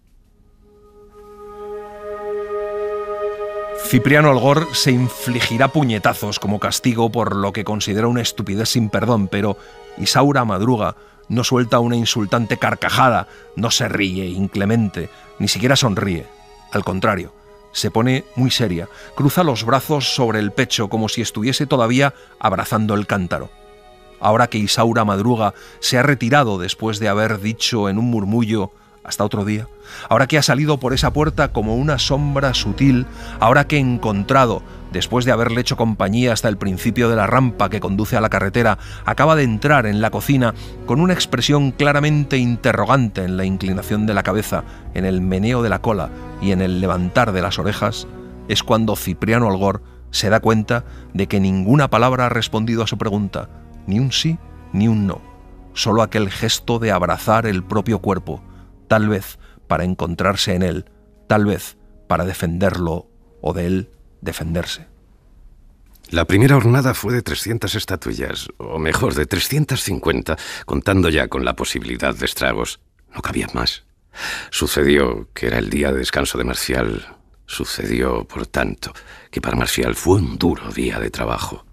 Cipriano Algor se infligirá puñetazos como castigo por lo que considera una estupidez sin perdón, pero Isaura Madruga no suelta una insultante carcajada, no se ríe inclemente, ni siquiera sonríe. Al contrario, se pone muy seria, cruza los brazos sobre el pecho como si estuviese todavía abrazando el cántaro. Ahora que Isaura Madruga se ha retirado después de haber dicho en un murmullo hasta otro día, ahora que ha salido por esa puerta como una sombra sutil, ahora que encontrado, después de haberle hecho compañía hasta el principio de la rampa que conduce a la carretera, acaba de entrar en la cocina con una expresión claramente interrogante en la inclinación de la cabeza, en el meneo de la cola y en el levantar de las orejas, es cuando Cipriano Algor se da cuenta de que ninguna palabra ha respondido a su pregunta, ni un sí ni un no, solo aquel gesto de abrazar el propio cuerpo, tal vez para encontrarse en él, tal vez para defenderlo o de él defenderse. La primera hornada fue de trescientas estatuillas, o mejor, de trescientas cincuenta, contando ya con la posibilidad de estragos. No cabía más. Sucedió que era el día de descanso de Marcial. Sucedió, por tanto, que para Marcial fue un duro día de trabajo.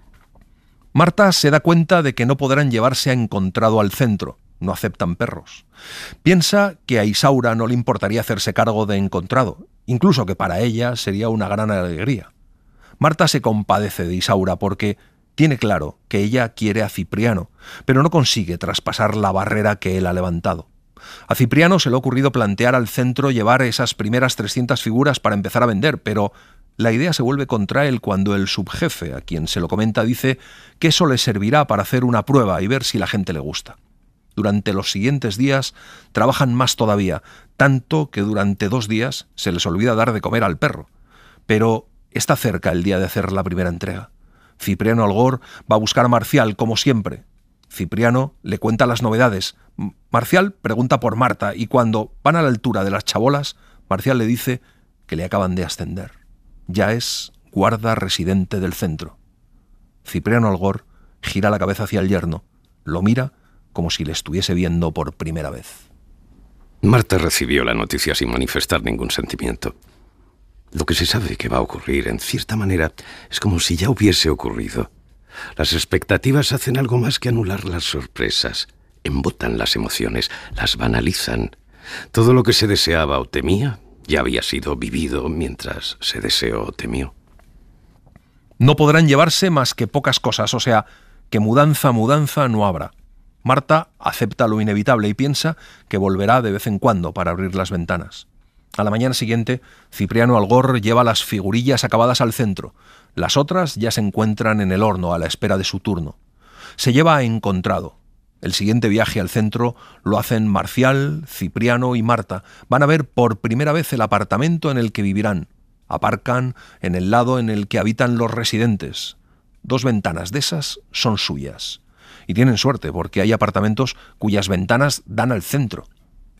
Marta se da cuenta de que no podrán llevarse a Encontrado al centro. No aceptan perros. Piensa que a Isaura no le importaría hacerse cargo de Encontrado, incluso que para ella sería una gran alegría. Marta se compadece de Isaura porque tiene claro que ella quiere a Cipriano, pero no consigue traspasar la barrera que él ha levantado. A Cipriano se le ha ocurrido plantear al centro llevar esas primeras trescientas figuras para empezar a vender, pero la idea se vuelve contra él cuando el subjefe, a quien se lo comenta, dice que eso le servirá para hacer una prueba y ver si la gente le gusta. Durante los siguientes días trabajan más todavía, tanto que durante dos días se les olvida dar de comer al perro. Pero está cerca el día de hacer la primera entrega. Cipriano Algor va a buscar a Marcial, como siempre. Cipriano le cuenta las novedades. Marcial pregunta por Marta y cuando van a la altura de las chabolas, Marcial le dice que le acaban de ascender. Ya es guarda residente del centro. Cipriano Algor gira la cabeza hacia el yerno, lo mira como si le estuviese viendo por primera vez. Marta recibió la noticia sin manifestar ningún sentimiento. Lo que se sabe que va a ocurrir, en cierta manera, es como si ya hubiese ocurrido. Las expectativas hacen algo más que anular las sorpresas. Embotan las emociones, las banalizan. Todo lo que se deseaba o temía ya había sido vivido mientras se deseó o temió. No podrán llevarse más que pocas cosas, o sea, que mudanza, mudanza no habrá. Marta acepta lo inevitable y piensa que volverá de vez en cuando para abrir las ventanas. A la mañana siguiente, Cipriano Algor lleva las figurillas acabadas al centro. Las otras ya se encuentran en el horno a la espera de su turno. Se lleva a Encontrado. El siguiente viaje al centro lo hacen Marcial, Cipriano y Marta. Van a ver por primera vez el apartamento en el que vivirán. Aparcan en el lado en el que habitan los residentes. Dos ventanas de esas son suyas. Y tienen suerte porque hay apartamentos cuyas ventanas dan al centro.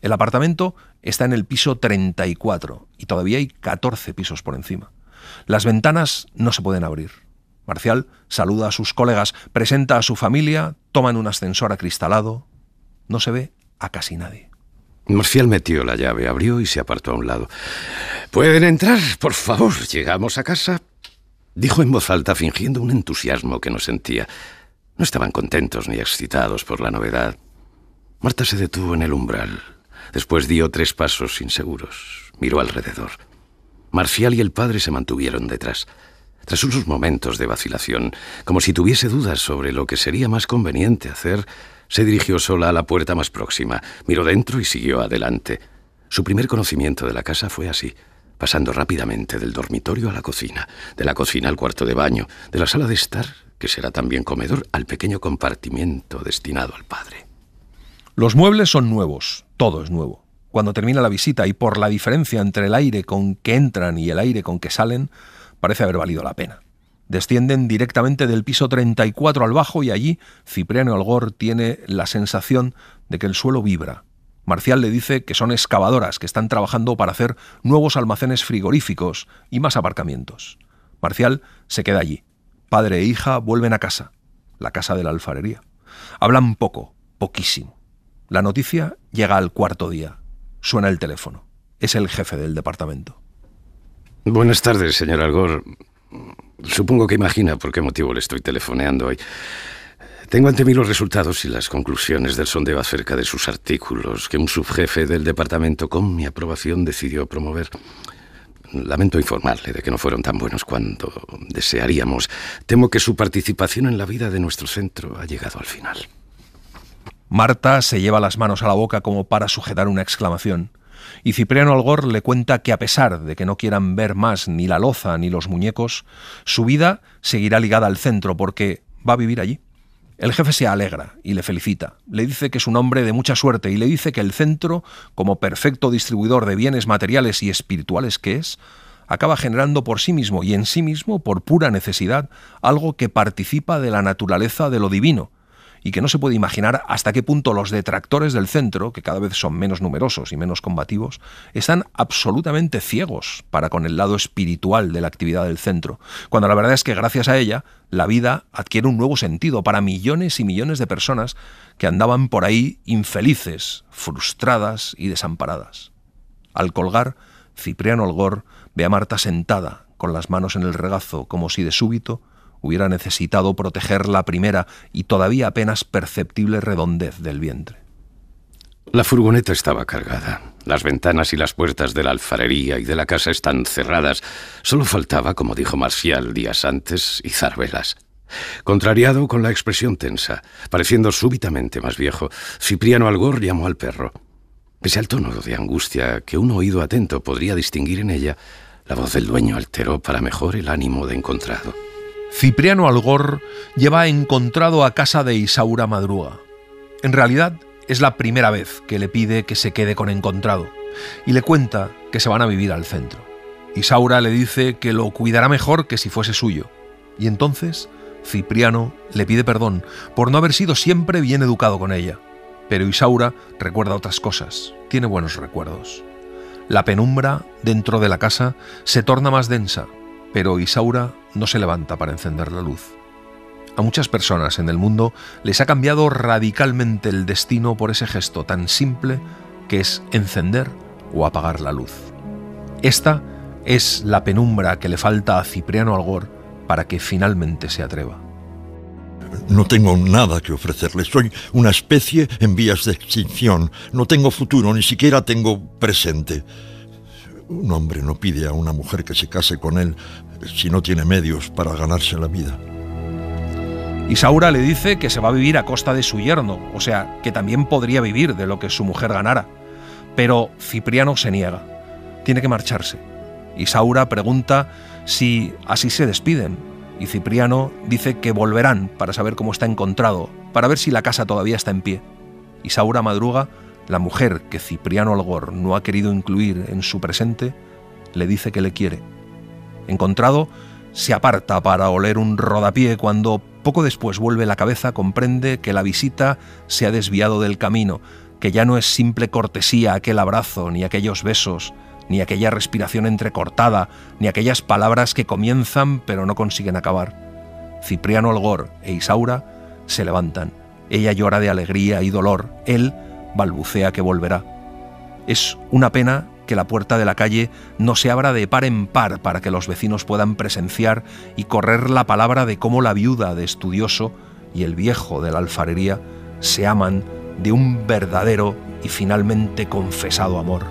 El apartamento está en el piso treinta y cuatro y todavía hay catorce pisos por encima. Las ventanas no se pueden abrir. Marcial saluda a sus colegas, presenta a su familia, toman un ascensor acristalado. No se ve a casi nadie. Marcial metió la llave, abrió y se apartó a un lado. «¿Pueden entrar, por favor? ¿Llegamos a casa?», dijo en voz alta, fingiendo un entusiasmo que no sentía. No estaban contentos ni excitados por la novedad. Marta se detuvo en el umbral. Después dio tres pasos inseguros. Miró alrededor. Marcial y el padre se mantuvieron detrás. Tras unos momentos de vacilación, como si tuviese dudas sobre lo que sería más conveniente hacer, se dirigió sola a la puerta más próxima, miró dentro y siguió adelante. Su primer conocimiento de la casa fue así, pasando rápidamente del dormitorio a la cocina, de la cocina al cuarto de baño, de la sala de estar, que será también comedor, al pequeño compartimento destinado al padre. Los muebles son nuevos, todo es nuevo. Cuando termina la visita y por la diferencia entre el aire con que entran y el aire con que salen, parece haber valido la pena. Descienden directamente del piso treinta y cuatro al bajo y allí Cipriano Algor tiene la sensación de que el suelo vibra. Marcial le dice que son excavadoras que están trabajando para hacer nuevos almacenes frigoríficos y más aparcamientos. Marcial se queda allí. Padre e hija vuelven a casa, la casa de la alfarería. Hablan poco, poquísimo. La noticia llega al cuarto día. Suena el teléfono. Es el jefe del departamento. Buenas tardes, señor Algor. Supongo que imagina por qué motivo le estoy telefoneando hoy. Tengo ante mí los resultados y las conclusiones del sondeo acerca de sus artículos que un subjefe del departamento, con mi aprobación, decidió promover. Lamento informarle de que no fueron tan buenos cuando desearíamos. Temo que su participación en la vida de nuestro centro ha llegado al final. Marta se lleva las manos a la boca como para sujetar una exclamación. Y Cipriano Algor le cuenta que a pesar de que no quieran ver más ni la loza ni los muñecos, su vida seguirá ligada al centro porque va a vivir allí. El jefe se alegra y le felicita. Le dice que es un hombre de mucha suerte y le dice que el centro, como perfecto distribuidor de bienes materiales y espirituales que es, acaba generando por sí mismo y en sí mismo, por pura necesidad, algo que participa de la naturaleza de lo divino, y que no se puede imaginar hasta qué punto los detractores del centro, que cada vez son menos numerosos y menos combativos, están absolutamente ciegos para con el lado espiritual de la actividad del centro, cuando la verdad es que gracias a ella la vida adquiere un nuevo sentido para millones y millones de personas que andaban por ahí infelices, frustradas y desamparadas. Al colgar, Cipriano Algor ve a Marta sentada, con las manos en el regazo, como si de súbito hubiera necesitado proteger la primera y todavía apenas perceptible redondez del vientre. La furgoneta estaba cargada. Las ventanas y las puertas de la alfarería y de la casa están cerradas. Solo faltaba, como dijo Marcial días antes, izar velas. Contrariado con la expresión tensa, pareciendo súbitamente más viejo, Cipriano Algor llamó al perro. Pese al tono de angustia que un oído atento podría distinguir en ella, la voz del dueño alteró para mejor el ánimo de Encontrado. Cipriano Algor lleva Encontrado a casa de Isaura Madruga. En realidad, es la primera vez que le pide que se quede con Encontrado y le cuenta que se van a vivir al centro. Isaura le dice que lo cuidará mejor que si fuese suyo. Y entonces Cipriano le pide perdón por no haber sido siempre bien educado con ella. Pero Isaura recuerda otras cosas, tiene buenos recuerdos. La penumbra dentro de la casa se torna más densa, pero Isaura no se levanta para encender la luz. A muchas personas en el mundo les ha cambiado radicalmente el destino por ese gesto tan simple que es encender o apagar la luz. Esta es la penumbra que le falta a Cipriano Algor para que finalmente se atreva. No tengo nada que ofrecerle. Soy una especie en vías de extinción. No tengo futuro, ni siquiera tengo presente. Un hombre no pide a una mujer que se case con él si no tiene medios para ganarse la vida. Isaura le dice que se va a vivir a costa de su yerno, o sea, que también podría vivir de lo que su mujer ganara. Pero Cipriano se niega. Tiene que marcharse. Isaura pregunta si así se despiden, y Cipriano dice que volverán para saber cómo está Encontrado, para ver si la casa todavía está en pie. Isaura Madruga, la mujer que Cipriano Algor no ha querido incluir en su presente, le dice que le quiere. Encontrado se aparta para oler un rodapié cuando, poco después, vuelve la cabeza, comprende que la visita se ha desviado del camino, que ya no es simple cortesía aquel abrazo, ni aquellos besos, ni aquella respiración entrecortada, ni aquellas palabras que comienzan pero no consiguen acabar. Cipriano Algor e Isaura se levantan. Ella llora de alegría y dolor. Él balbucea que volverá. Es una pena que la puerta de la calle no se abra de par en par para que los vecinos puedan presenciar y correr la palabra de cómo la viuda de Estudioso y el viejo de la alfarería se aman de un verdadero y finalmente confesado amor.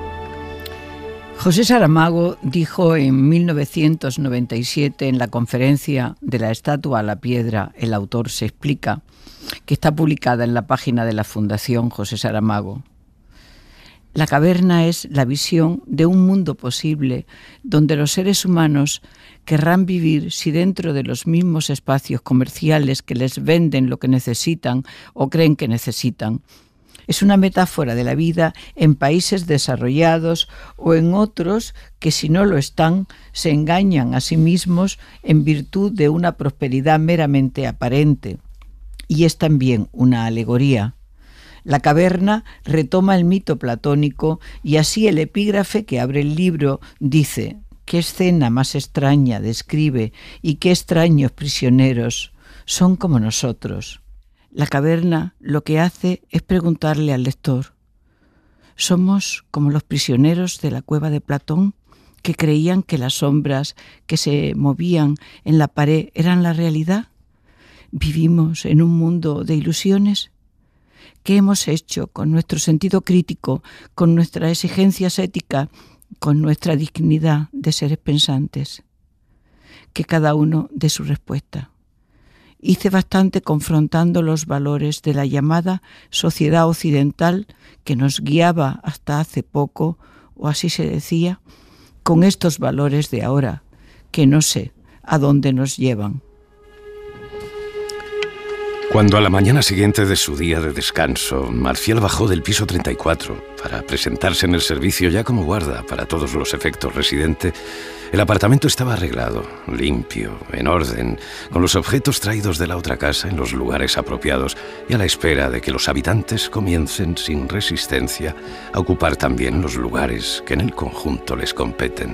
José Saramago dijo en mil novecientos noventa y siete en la conferencia de la estatua a la piedra, el autor se explica, que está publicada en la página de la Fundación José Saramago: la caverna es la visión de un mundo posible donde los seres humanos querrán vivir si dentro de los mismos espacios comerciales que les venden lo que necesitan o creen que necesitan. Es una metáfora de la vida en países desarrollados o en otros que, si no lo están, se engañan a sí mismos en virtud de una prosperidad meramente aparente. Y es también una alegoría. La caverna retoma el mito platónico y así el epígrafe que abre el libro dice: «Qué escena más extraña describe y qué extraños prisioneros son como nosotros». La caverna lo que hace es preguntarle al lector: ¿somos como los prisioneros de la cueva de Platón, que creían que las sombras que se movían en la pared eran la realidad? ¿Vivimos en un mundo de ilusiones? ¿Qué hemos hecho con nuestro sentido crítico, con nuestras exigencias éticas, con nuestra dignidad de seres pensantes? Que cada uno dé su respuesta. Hice bastante confrontando los valores de la llamada sociedad occidental que nos guiaba hasta hace poco, o así se decía, con estos valores de ahora, que no sé a dónde nos llevan. Cuando a la mañana siguiente de su día de descanso, Marcial bajó del piso treinta y cuatro para presentarse en el servicio ya como guarda para todos los efectos residente, el apartamento estaba arreglado, limpio, en orden, con los objetos traídos de la otra casa en los lugares apropiados y a la espera de que los habitantes comiencen sin resistencia a ocupar también los lugares que en el conjunto les competen.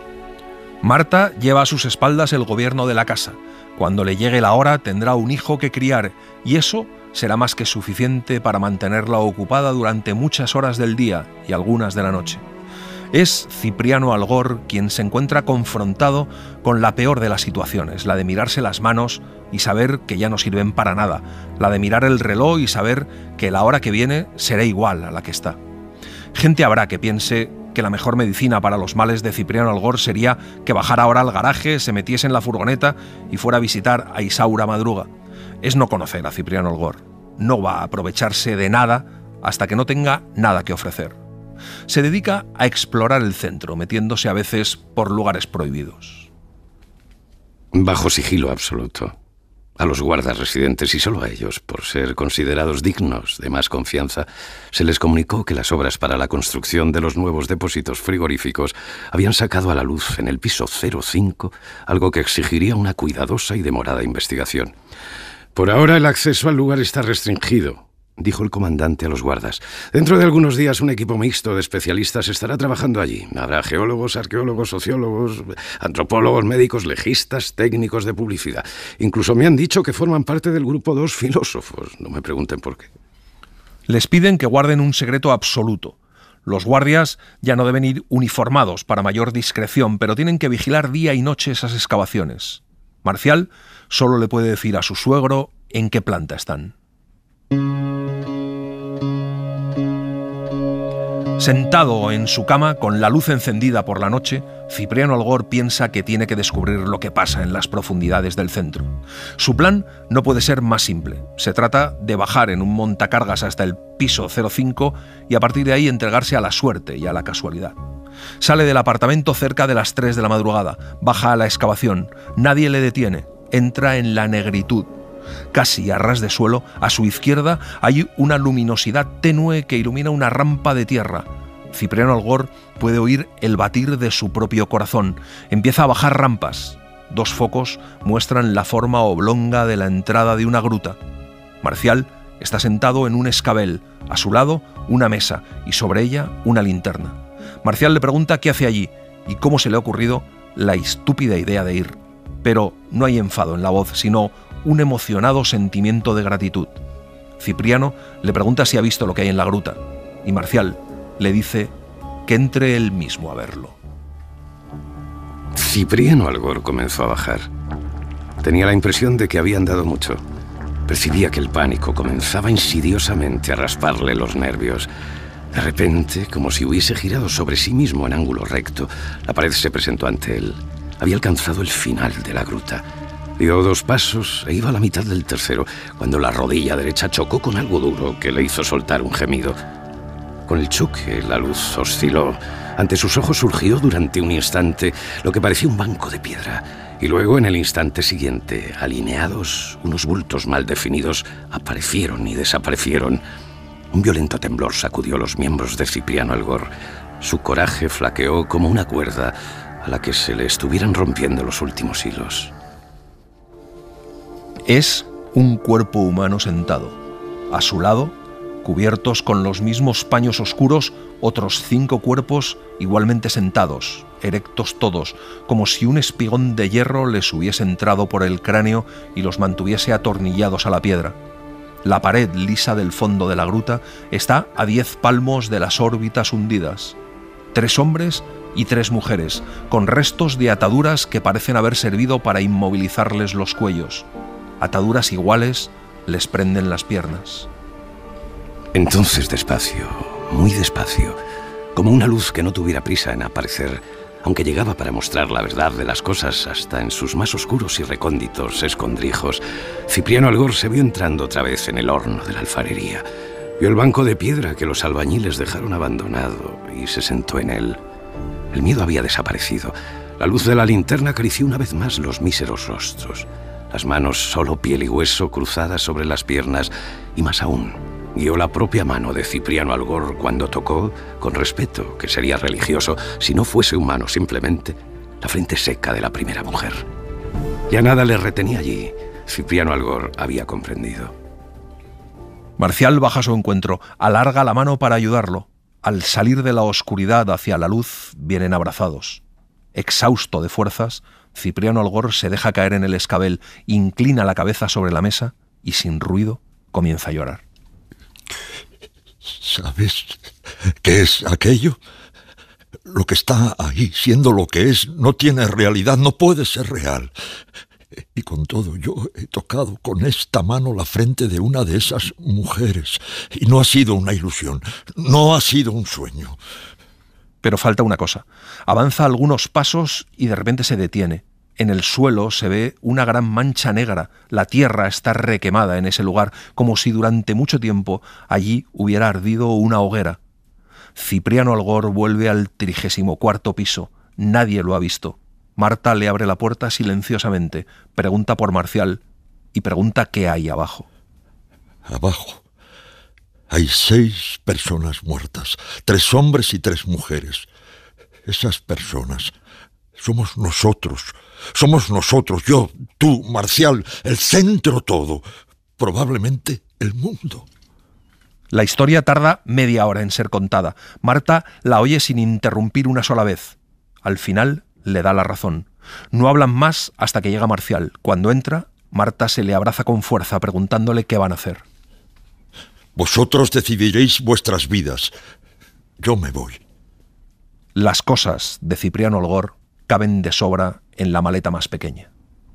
Marta lleva a sus espaldas el gobierno de la casa. Cuando le llegue la hora tendrá un hijo que criar y eso será más que suficiente para mantenerla ocupada durante muchas horas del día y algunas de la noche. Es Cipriano Algor quien se encuentra confrontado con la peor de las situaciones, la de mirarse las manos y saber que ya no sirven para nada, la de mirar el reloj y saber que la hora que viene será igual a la que está. Gente habrá que piense que la mejor medicina para los males de Cipriano Algor sería que bajara ahora al garaje, se metiese en la furgoneta y fuera a visitar a Isaura Madruga. Es no conocer a Cipriano Algor. No va a aprovecharse de nada hasta que no tenga nada que ofrecer. Se dedica a explorar el centro, metiéndose a veces por lugares prohibidos. Bajo sigilo absoluto. A los guardas residentes y solo a ellos, por ser considerados dignos de más confianza, se les comunicó que las obras para la construcción de los nuevos depósitos frigoríficos habían sacado a la luz en el piso cero cinco algo que exigiría una cuidadosa y demorada investigación. Por ahora el acceso al lugar está restringido, dijo el comandante a los guardas. Dentro de algunos días un equipo mixto de especialistas estará trabajando allí. Habrá geólogos, arqueólogos, sociólogos, antropólogos, médicos, legistas, técnicos de publicidad. Incluso me han dicho que forman parte del grupo dos filósofos. No me pregunten por qué. Les piden que guarden un secreto absoluto. Los guardias ya no deben ir uniformados para mayor discreción, pero tienen que vigilar día y noche esas excavaciones. Marcial solo le puede decir a su suegro en qué planta están. Sentado en su cama, con la luz encendida por la noche, Cipriano Algor piensa que tiene que descubrir lo que pasa en las profundidades del centro. Su plan no puede ser más simple. Se trata de bajar en un montacargas hasta el piso cero cinco y a partir de ahí entregarse a la suerte y a la casualidad. Sale del apartamento cerca de las tres de la madrugada, baja a la excavación, nadie le detiene, entra en la negritud. Casi a ras de suelo, a su izquierda, hay una luminosidad tenue que ilumina una rampa de tierra. Cipriano Algor puede oír el batir de su propio corazón. Empieza a bajar rampas. Dos focos muestran la forma oblonga de la entrada de una gruta. Marcial Está sentado en un escabel, a su lado una mesa y sobre ella una linterna. Marcial le pregunta qué hace allí y cómo se le ha ocurrido la estúpida idea de ir. Pero no hay enfado en la voz, sino un emocionado sentimiento de gratitud. Cipriano le pregunta si ha visto lo que hay en la gruta y Marcial le dice que entre él mismo a verlo. Cipriano Algor comenzó a bajar. Tenía la impresión de que había andado mucho. Percibía que el pánico comenzaba insidiosamente a rasparle los nervios. De repente, como si hubiese girado sobre sí mismo en ángulo recto, la pared se presentó ante él. Había alcanzado el final de la gruta. Dio dos pasos e iba a la mitad del tercero, cuando la rodilla derecha chocó con algo duro que le hizo soltar un gemido. Con el choque, la luz osciló. Ante sus ojos surgió durante un instante lo que parecía un banco de piedra. Y luego, en el instante siguiente, alineados, unos bultos mal definidos aparecieron y desaparecieron. Un violento temblor sacudió los miembros de Cipriano Algor. Su coraje flaqueó como una cuerda a la que se le estuvieran rompiendo los últimos hilos. Es un cuerpo humano sentado. A su lado, cubiertos con los mismos paños oscuros, otros cinco cuerpos igualmente sentados, erectos todos, como si un espigón de hierro les hubiese entrado por el cráneo y los mantuviese atornillados a la piedra. La pared lisa del fondo de la gruta está a diez palmos de las órbitas hundidas. Tres hombres y tres mujeres, con restos de ataduras que parecen haber servido para inmovilizarles los cuellos. Ataduras iguales les prenden las piernas. Entonces, despacio, muy despacio, como una luz que no tuviera prisa en aparecer, aunque llegaba para mostrar la verdad de las cosas hasta en sus más oscuros y recónditos escondrijos, Cipriano Algor se vio entrando otra vez en el horno de la alfarería. Vio el banco de piedra que los albañiles dejaron abandonado y se sentó en él. El miedo había desaparecido. La luz de la linterna acarició una vez más los míseros rostros. Las manos, solo piel y hueso, cruzadas sobre las piernas, y más aún, guió la propia mano de Cipriano Algor cuando tocó, con respeto que sería religioso, si no fuese humano simplemente, la frente seca de la primera mujer. Ya nada le retenía allí. Cipriano Algor había comprendido. Marcial baja a su encuentro, alarga la mano para ayudarlo. Al salir de la oscuridad hacia la luz, vienen abrazados. Exhausto de fuerzas, Cipriano Algor se deja caer en el escabel, inclina la cabeza sobre la mesa y sin ruido comienza a llorar. ¿Sabes qué es aquello? Lo que está ahí, siendo lo que es, no tiene realidad, no puede ser real. Y con todo, yo he tocado con esta mano la frente de una de esas mujeres. Y no ha sido una ilusión, no ha sido un sueño. Pero falta una cosa. Avanza algunos pasos y de repente se detiene. En el suelo se ve una gran mancha negra. La tierra está requemada en ese lugar, como si durante mucho tiempo allí hubiera ardido una hoguera. Cipriano Algor vuelve al trigésimo cuarto piso. Nadie lo ha visto. Marta le abre la puerta silenciosamente, pregunta por Marcial y pregunta qué hay abajo. Abajo hay seis personas muertas, tres hombres y tres mujeres. Esas personas somos nosotros, somos nosotros, yo, tú, Marcial, el centro todo, probablemente el mundo. La historia tarda media hora en ser contada. Marta la oye sin interrumpir una sola vez. Al final le da la razón. No hablan más hasta que llega Marcial. Cuando entra, Marta se le abraza con fuerza preguntándole qué van a hacer. Vosotros decidiréis vuestras vidas. Yo me voy. Las cosas de Cipriano Algor caben de sobra en la maleta más pequeña.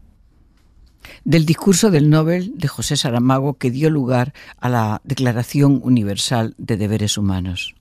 Del discurso del Nobel de José Saramago que dio lugar a la Declaración Universal de Deberes Humanos.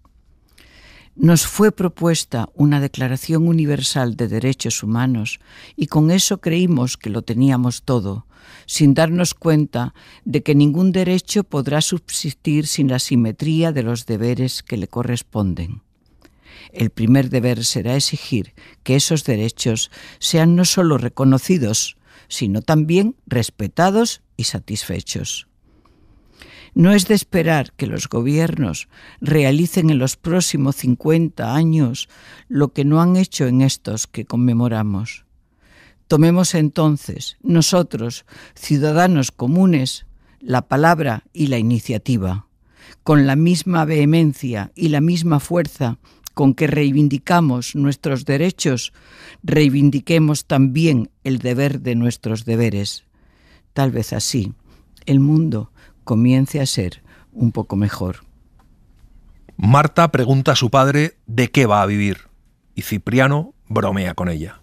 Nos fue propuesta una Declaración Universal de Derechos Humanos y con eso creímos que lo teníamos todo, sin darnos cuenta de que ningún derecho podrá subsistir sin la simetría de los deberes que le corresponden. El primer deber será exigir que esos derechos sean no solo reconocidos, sino también respetados y satisfechos. No es de esperar que los gobiernos realicen en los próximos cincuenta años lo que no han hecho en estos que conmemoramos. Tomemos entonces, nosotros, ciudadanos comunes, la palabra y la iniciativa. Con la misma vehemencia y la misma fuerza con que reivindicamos nuestros derechos, reivindiquemos también el deber de nuestros deberes. Tal vez así el mundo comience a ser un poco mejor. Marta pregunta a su padre de qué va a vivir y Cipriano bromea con ella.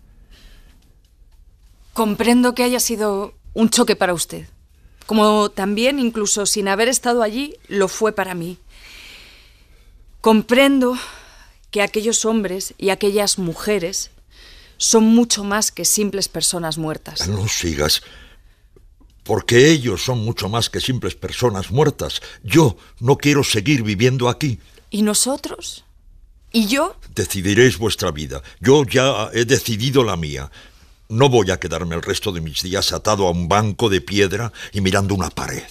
Comprendo que haya sido un choque para usted, como también, incluso sin haber estado allí, lo fue para mí. Comprendo que aquellos hombres y aquellas mujeres son mucho más que simples personas muertas. No sigas, porque ellos son mucho más que simples personas muertas. Yo no quiero seguir viviendo aquí. ¿Y nosotros? ¿Y yo? Decidiréis vuestra vida. Yo ya he decidido la mía. No voy a quedarme el resto de mis días atado a un banco de piedra y mirando una pared.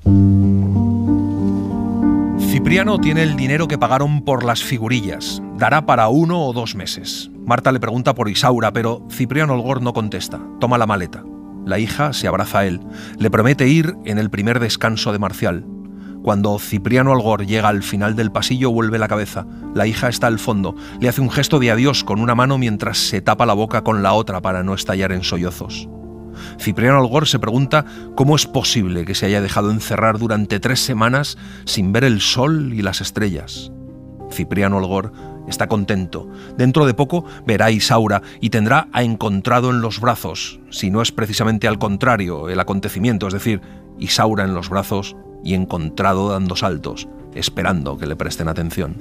Cipriano tiene el dinero que pagaron por las figurillas. Dará para uno o dos meses. Marta le pregunta por Isaura, pero Cipriano Olgor no contesta. Toma la maleta. La hija se abraza a él. Le promete ir en el primer descanso de Marcial. Cuando Cipriano Olgor llega al final del pasillo, vuelve la cabeza. La hija está al fondo. Le hace un gesto de adiós con una mano mientras se tapa la boca con la otra para no estallar en sollozos. Cipriano Olgor se pregunta cómo es posible que se haya dejado encerrar durante tres semanas sin ver el sol y las estrellas. Cipriano Olgor está contento. Dentro de poco verá a Isaura y tendrá a Encontrado en los brazos, si no es precisamente al contrario el acontecimiento, es decir, Isaura en los brazos y Encontrado dando saltos, esperando que le presten atención.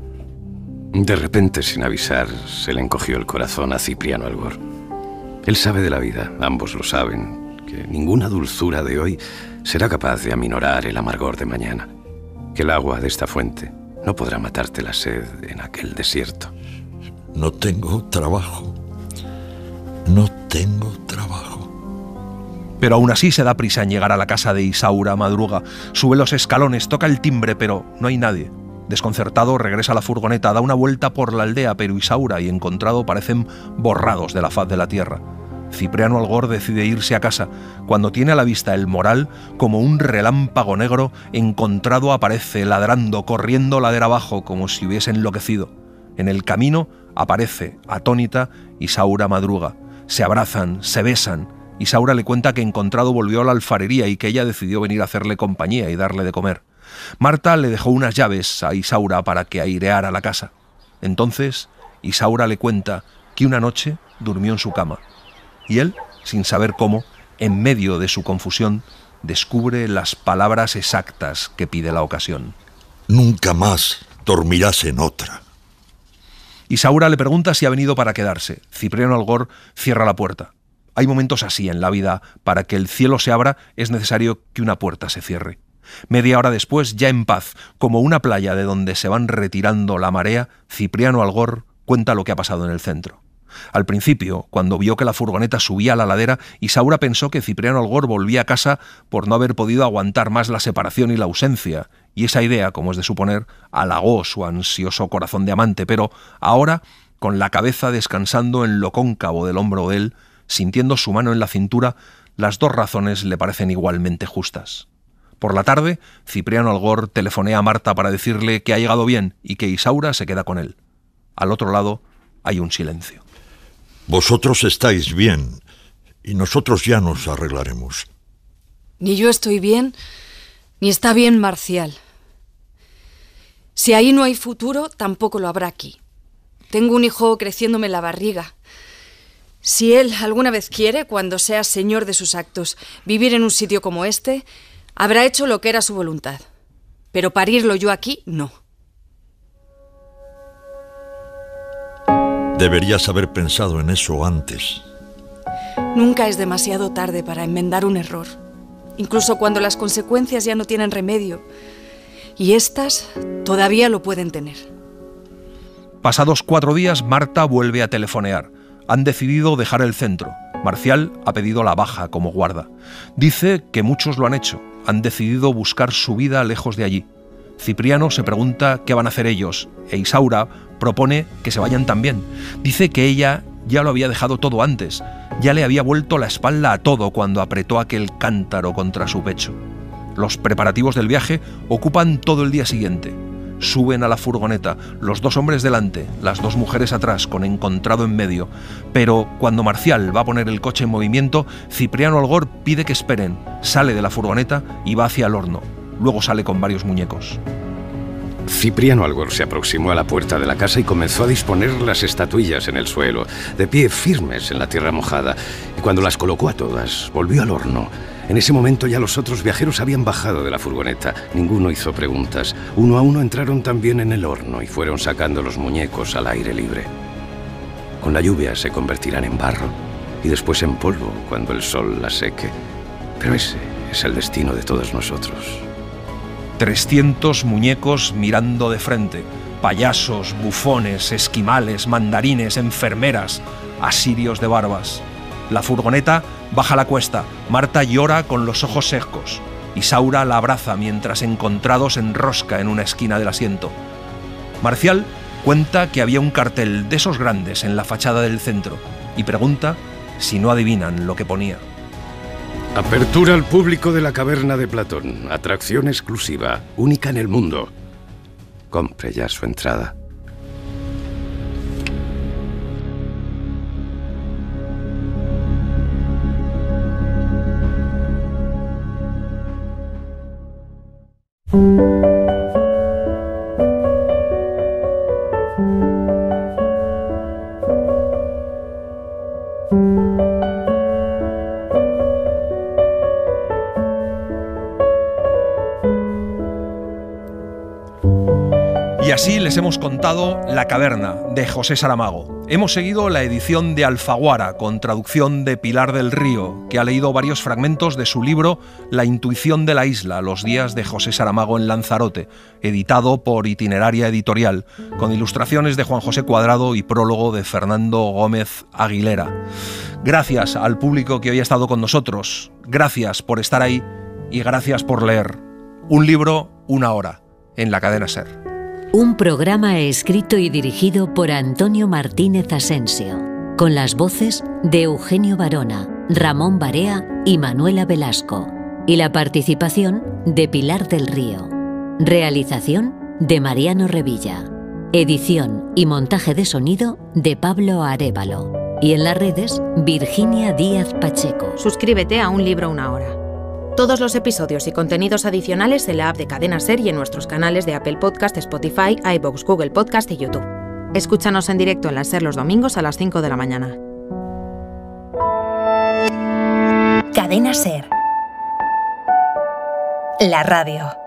De repente, sin avisar, se le encogió el corazón a Cipriano Olgor. Él sabe de la vida, ambos lo saben, que ninguna dulzura de hoy será capaz de aminorar el amargor de mañana, que el agua de esta fuente no podrá matarte la sed en aquel desierto. No tengo trabajo. No tengo trabajo. Pero aún así se da prisa en llegar a la casa de Isaura, madruga, sube los escalones, toca el timbre, pero no hay nadie. Desconcertado, regresa a la furgoneta, da una vuelta por la aldea, pero Isaura y Encontrado parecen borrados de la faz de la tierra. Cipriano Olgor decide irse a casa. Cuando tiene a la vista el moral, como un relámpago negro, Encontrado aparece, ladrando, corriendo ladera abajo, como si hubiese enloquecido. En el camino aparece, atónita, Isaura madruga. Se abrazan, se besan. Isaura le cuenta que Encontrado volvió a la alfarería y que ella decidió venir a hacerle compañía y darle de comer. Marta le dejó unas llaves a Isaura para que aireara la casa. Entonces, Isaura le cuenta que una noche durmió en su cama. Y él, sin saber cómo, en medio de su confusión, descubre las palabras exactas que pide la ocasión. Nunca más dormirás en otra. Isaura le pregunta si ha venido para quedarse. Cipriano Olgor cierra la puerta. Hay momentos así en la vida. Para que el cielo se abra es necesario que una puerta se cierre. Media hora después, ya en paz, como una playa de donde se van retirando la marea, Cipriano Olgor cuenta lo que ha pasado en el centro. Al principio, cuando vio que la furgoneta subía a la ladera, Isaura pensó que Cipriano Olgor volvía a casa por no haber podido aguantar más la separación y la ausencia, y esa idea, como es de suponer, halagó su ansioso corazón de amante, pero ahora, con la cabeza descansando en lo cóncavo del hombro de él, sintiendo su mano en la cintura, las dos razones le parecen igualmente justas. Por la tarde, Cipriano Olgor telefonea a Marta para decirle que ha llegado bien y que Isaura se queda con él. Al otro lado hay un silencio. Vosotros estáis bien y nosotros ya nos arreglaremos. Ni yo estoy bien, ni está bien Marcial. Si ahí no hay futuro, tampoco lo habrá aquí. Tengo un hijo creciéndome en la barriga. Si él alguna vez quiere, cuando sea señor de sus actos, vivir en un sitio como este, habrá hecho lo que era su voluntad. Pero parirlo yo aquí, no. Deberías haber pensado en eso antes. Nunca es demasiado tarde para enmendar un error, incluso cuando las consecuencias ya no tienen remedio. Y estas todavía lo pueden tener. Pasados cuatro días, Marta vuelve a telefonear. Han decidido dejar el centro. Marcial ha pedido la baja como guarda. Dice que muchos lo han hecho. Han decidido buscar su vida lejos de allí. Cipriano se pregunta qué van a hacer ellos, e Isaura propone que se vayan también. Dice que ella ya lo había dejado todo antes, ya le había vuelto la espalda a todo cuando apretó aquel cántaro contra su pecho. Los preparativos del viaje ocupan todo el día siguiente. Suben a la furgoneta, los dos hombres delante, las dos mujeres atrás, con Encontrado en medio. Pero cuando Marcial va a poner el coche en movimiento, Cipriano Algor pide que esperen, sale de la furgoneta y va hacia el horno. Luego sale con varios muñecos. Cipriano Algor se aproximó a la puerta de la casa y comenzó a disponer las estatuillas en el suelo, de pie firmes en la tierra mojada. Y cuando las colocó a todas, volvió al horno. En ese momento ya los otros viajeros habían bajado de la furgoneta. Ninguno hizo preguntas. Uno a uno entraron también en el horno y fueron sacando los muñecos al aire libre. Con la lluvia se convertirán en barro y después en polvo cuando el sol las seque. Pero ese es el destino de todos nosotros. trescientos muñecos mirando de frente. Payasos, bufones, esquimales, mandarines, enfermeras, asirios de barbas. La furgoneta baja la cuesta. Marta llora con los ojos secos. Isaura la abraza mientras Encontrado se enrosca en una esquina del asiento. Marcial cuenta que había un cartel de esos grandes en la fachada del centro y pregunta si no adivinan lo que ponía. Apertura al público de la caverna de Platón. Atracción exclusiva, única en el mundo. Compre ya su entrada. Y así les hemos contado La caverna, de José Saramago. Hemos seguido la edición de Alfaguara, con traducción de Pilar del Río, que ha leído varios fragmentos de su libro La intuición de la isla, los días de José Saramago en Lanzarote, editado por Itineraria Editorial, con ilustraciones de Juan José Cuadrado y prólogo de Fernando Gómez Aguilera. Gracias al público que hoy ha estado con nosotros, gracias por estar ahí y gracias por leer. Un libro, una hora, en la cadena SER. Un programa escrito y dirigido por Antonio Martínez Asensio, con las voces de Eugenio Barona, Ramón Barea y Manuela Velasco, y la participación de Pilar del Río. Realización de Mariano Revilla. Edición y montaje de sonido de Pablo Arévalo. Y en las redes, Virginia Díaz Pacheco. Suscríbete a Un Libro Una Hora. Todos los episodios y contenidos adicionales en la app de Cadena SER y en nuestros canales de Apple Podcast, Spotify, iVoox, Google Podcast y YouTube. Escúchanos en directo en la SER los domingos a las cinco de la mañana. Cadena SER. La radio.